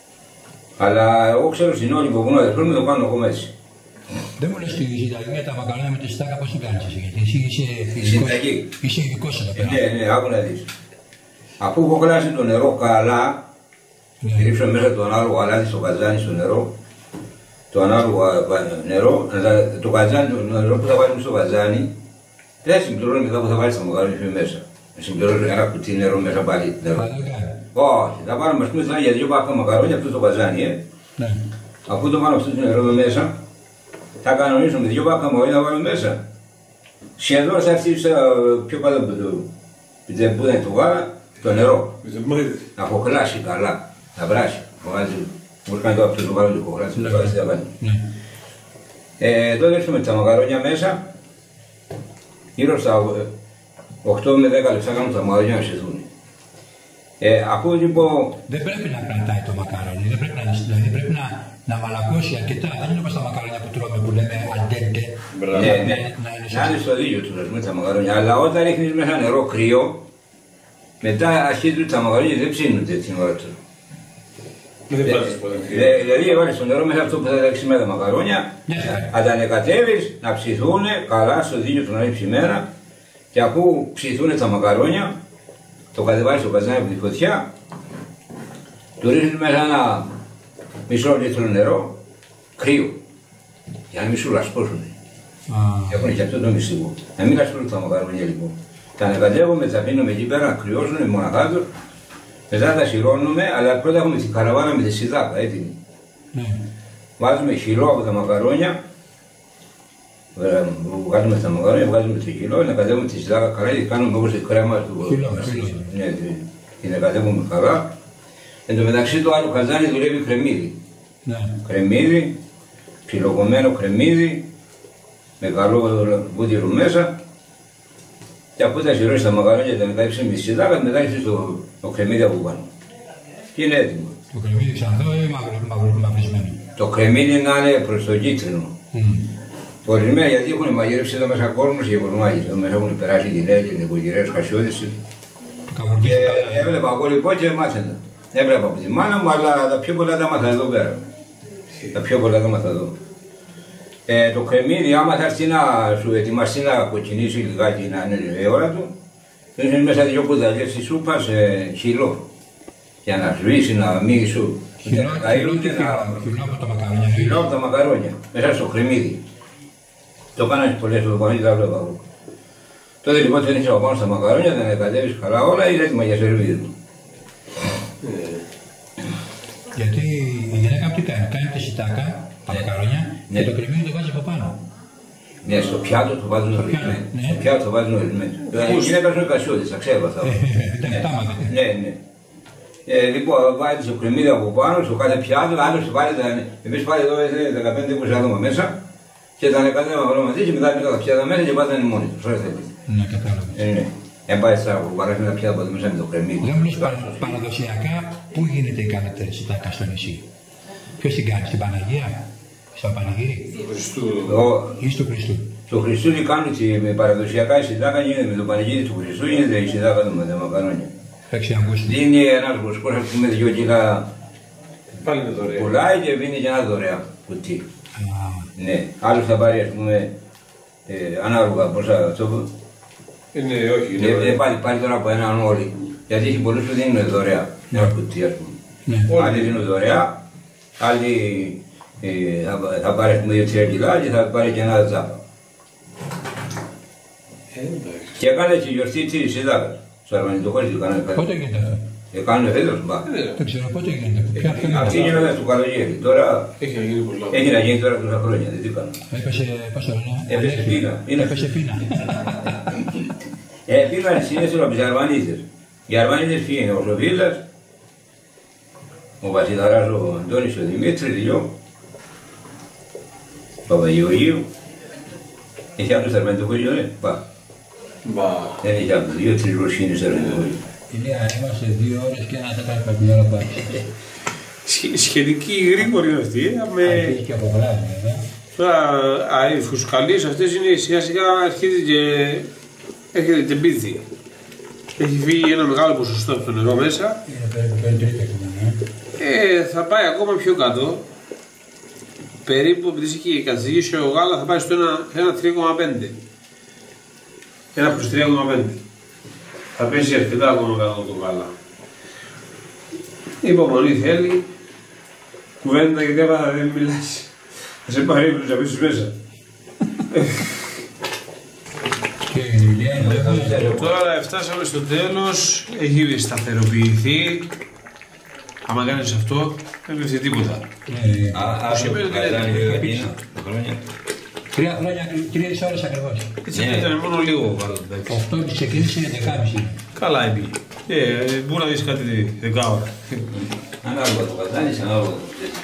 Αλλά εγώ ξέρω στην όλη που μου το κάνω ακόμα έτσι. Δεν μου λες στη συνταγή τα μακαρόνια με τη στάκα πώς την κάνεις εσύ, γιατί εσύ είσαι ειδικός εδώ πέρα. Ναι, άκου να δεις. Αφού έχω κλάσει το νερό καλά, ρίξω μέσα το ανάλογο αλάτι στο καζάνι στο νερό, το ανάλογο νερό, το καζάνι, το νερό που θα βάλουμε στο καζάνι, δεν συμπληρώνει μετά που θα βάλεις τα μακαρόνια μέσα. Συμπληρώνει ένα κουτί νερό μέσα πάλι νερό. Όχι, θα βάλουμε ας πούμε για 2 μπάφα μακαρόνια αυτό το καζάνι, Αφού το βάλω αυτό το νερό εδώ μέσα, θα κανονίσω με 2 μπάφα μακαρόνια να βάλω μέσα. Σχεδόν θα έρθει πιο κάτω από που δεν το βάλα, το νερό. Να αποχλάσει καλά, να βράσει. Μου κάνει το αυτό το βάλω το αποχλάσει, το βάλω στην ταβάνι. Τότε έρθουμε τα μακαρόνια μέσα, γύρω στα 8 με 10 λεπτά κάνουν τα μακαρόνια να σεθούν. Αφού λοιπόν... Δεν πρέπει να κρατάει το μακαρόνι, δηλαδή πρέπει να μαλακώσει αρκετά. Δεν είναι όπως τα μακαρόνια που τρώμε που λέμε αντέντε. Να είναι στο δίκιο του τα μακαρόνια. Αλλά όταν ρίχνεις μέσα νερό κρύο, μετά αρχίζουν τα μακαρόνια δεν ψήνονται την ώρα του. Δηλαδή βάλεις το νερό μέσα αυτό που θα ρίξει με τα μακαρόνια, θα τα ανεκατεύεις να ψηθούν καλά στο δίκιο του να είναι ψημένα και αφού ψηθούν τα μακαρόνια, το κατεβάζεις στο καζάνι από τη φωτιά, του ρίχνεις μέσα ένα μισό λίτρο νερό, κρύο, για να μην σου λασπώσουν. Έχουν και αυτό το μυστικό. Να μην λασπώσουν τα μακαρόνια λοιπόν. Τα ανακατεύουμε, τα αφήνουμε εκεί πέρα να κρυώσουν μοναχά τους, μετά τα σειρώνουμε, αλλά πρώτα έχουμε την καραβάνα με τη σιδάκα έτοιμη. Βάζουμε χυλό από τα μακαρόνια, βγάζουμε τα μακαρόνια, βγάζουμε το κιλό, ανακατεύουμε τη σιδάκα καλά και κάνουμε όπως η κρέμα του. Ναι, την ανακατεύουμε καλά. Εν τω μεταξύ το άλλο καζάνι δουλεύει κρεμμύδι. Κρεμμύδι, ψιλοκομμένο κρεμμύδι, με καλό βούτυρο μέσα. Και αφού τα σειρώσει τα μακαρόνια, τα ανακατεύσει με τη σιδάκα, μετά έχεις το κρεμμύδι από πάνω. Και είναι έτοιμο. Το κρεμμύδι ξανθό ή μαυρισμένο? Το κρεμμύδι να είναι προς το κίτρινο. Ορισμένα γιατί έχουν μαγειρεύσει εδώ μέσα κόσμος και κορμάγες. Εδώ μέσα έχουν περάσει γυναίκες, νοικοκυρές, χασιώδες. Και έβλεπα εγώ λοιπόν και μάθαινα. Έβλεπα από τη μάνα μου, αλλά τα πιο πολλά τα μάθα εδώ πέρα. Τα πιο πολλά τα μάθα εδώ. Το κρεμμύδι, άμα θα έρθει να σου ετοιμαστεί να κοκκινήσει λιγάκι να είναι η ώρα του, ρίχνεις μέσα 2 κουταλιές στη σούπα σε χυλό. Για να σβήσει, να μην σου. Χυλό από τα μακαρόνια. Μέσα στο κρεμμύδι. Το κάνανε πολλές φορές, τα βλέπα εγώ. Τότε λοιπόν δεν είσαι πάνω στα μακαρόνια, δεν εκατέβεις καλά όλα, είναι έτοιμα για σερβίδι. Γιατί η γυναίκα τι κάνει, κάνει τη σιτάκα, τα μακαρόνια και το κρεμμύδι το βάζει από πάνω. Ναι, στο πιάτο το βάζουν ορισμένοι. Στο πιάτο το βάζουν ορισμένοι. Η γυναίκα είναι κασιώδης, τα ξέρω αυτά. Ναι. Λοιπόν, βάλεις το κρεμμύδι από πάνω, στο κάθε πιάτο, άλλος βάλει, εμείς πάλι εδώ 15-20 άτομα μέσα. Και τα ανεκατεύαμε όλα μαζί και μετά πήγα τα πιάτα μέσα και βάζανε μόνοι τους. Ναι, κατάλαβα. Εν πάει στα κουμπαράσια να πια από μέσα με το κρεμμύδι. Δεν μου λες παραδοσιακά, πού γίνεται η καλύτερη σιτάκα στο νησί? Ποιος την κάνει, στην Παναγία, στο Πανηγύρι ή στο Χριστού? Στο Χριστού τι κάνουν με παραδοσιακά η σιτάκα γίνεται, με το Πανηγύρι του Χριστού γίνεται η σιτάκα του με τα μακαρόνια. Δίνει ένας βοσκός, ας πούμε, 2 κιλά πουλάει και δίνει και ένα δωρεά κουτί. Ναι, άλλος θα πάρει, ας πούμε, ανάλογα πόσα αυτό. Ναι, όχι. Δεν πάρει τώρα από έναν όλοι. Γιατί έχει πολλούς που δίνουν δωρεά. Ένα κουτί, ας πούμε. Άλλοι δίνουν δωρεά, άλλοι θα πάρει 2-3 κιλά και θα πάρει και ένα τζάπα. Και έκανε και γιορτή της Σιδάκας. Στο Αρμανιτοκόλλη του κάνανε φέτος. Πότε γίνεται αυτό? Έκανε φέτος, μπα. Δεν ξέρω πότε γίνεται. Αυτή γίνεται στο καλοκαίρι. Τώρα έχει να γίνει τώρα τόσα χρόνια. Δεν τι κάνω. Έπεσε, πώς το λένε? Έπεσε πείνα. Έπεσε πείνα. Πήγαν συνήθως από τις Αρμανίτες. Οι Αρμανίτες ποιοι είναι? Ο Σοφίλας, ο Βασιλαράς, ο Αντώνης, ο Δημήτρης, δυο, ο Παπαγεωργίου. Έχει άλλους Αρμανιτοκόλλη, πά. Δεν έχει άλλους, 2-3 Ρωσίνες Αρμανιτοκόλλη. Ηλία, είμαστε 2 ώρες και 1 τέταρτο από την ώρα που άρχισε. Σχετική γρήγορη αυτή. Αρχίζει και από βράδυ, βέβαια. Τώρα οι φουσκαλίες αυτές είναι σιγά σιγά έρχεται τεμπίδι. Έχει φύγει ένα μεγάλο ποσοστό από το νερό μέσα. Είναι περίπου θα πάει ακόμα πιο κάτω. Περίπου, επειδή έχει καθηγήσει ο γάλα, θα πάει στο 1,3,5. 1 προς 3,5. Θα πέσει αρκετά ακόμα κάτω το γάλα. Υπομονή θέλει. Κουβέντα γιατί έβαλα δεν μιλάς. Θα σε πάρει ύπνος να πέσεις μέσα. Τώρα φτάσαμε στο τέλος. Έχει σταθεροποιηθεί. Άμα κάνεις αυτό, δεν πέφτει τίποτα. Σημαίνει ότι είναι 3 χρόνια, 3 ώρες ακριβώς. Έτσι ήταν μόνο λίγο. 8 ξεκίνησε 11,5. Καλά έπει. Πού να δεις κάτι 10 ώρα. Ανάλογα το κατάνεις, ανάλογα το φτιάχνεις.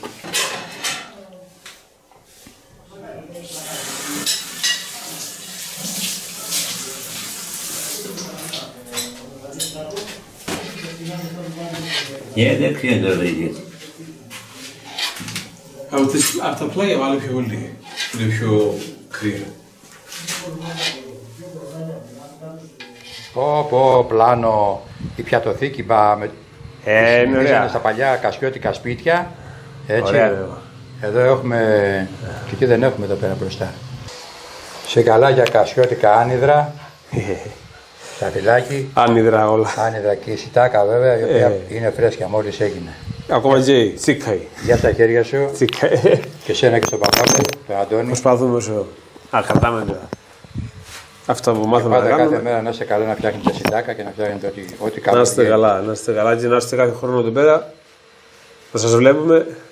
Δεν ξέρετε τώρα γιατί. Από τα πλάγια βάλε πιο πολύ. Είναι πιο κρύο. Πω πλάνο, η πιατοθήκη είναι ωραία. Στα παλιά κασιώτικα σπίτια. Έτσι. Ωραία. Εδώ έχουμε, και εκεί δεν έχουμε εδώ πέρα μπροστά. Σε γαλάζια κασιώτικα άνυδρα. Τα φυλάκι. Άνυδρα όλα. Άνυδρα και η σιτάκα βέβαια, η οποία είναι φρέσκια μόλις έγινε. Ακόμα και η τσίκαη. Για στα χέρια σου. Τσίκαη. Και σένα και στον παπά μου, τον Αντώνη. Προσπαθούμε όσο. Κρατάμε τώρα. Αυτό που μάθαμε να Πάντα κάνουμε. κάθε μέρα να είστε καλά να φτιάχνετε σιτάκα και να φτιάχνετε ό,τι καλό. Να είστε καλά, να είστε καλά και να είστε κάθε χρόνο εδώ πέρα. Να σας βλέπουμε.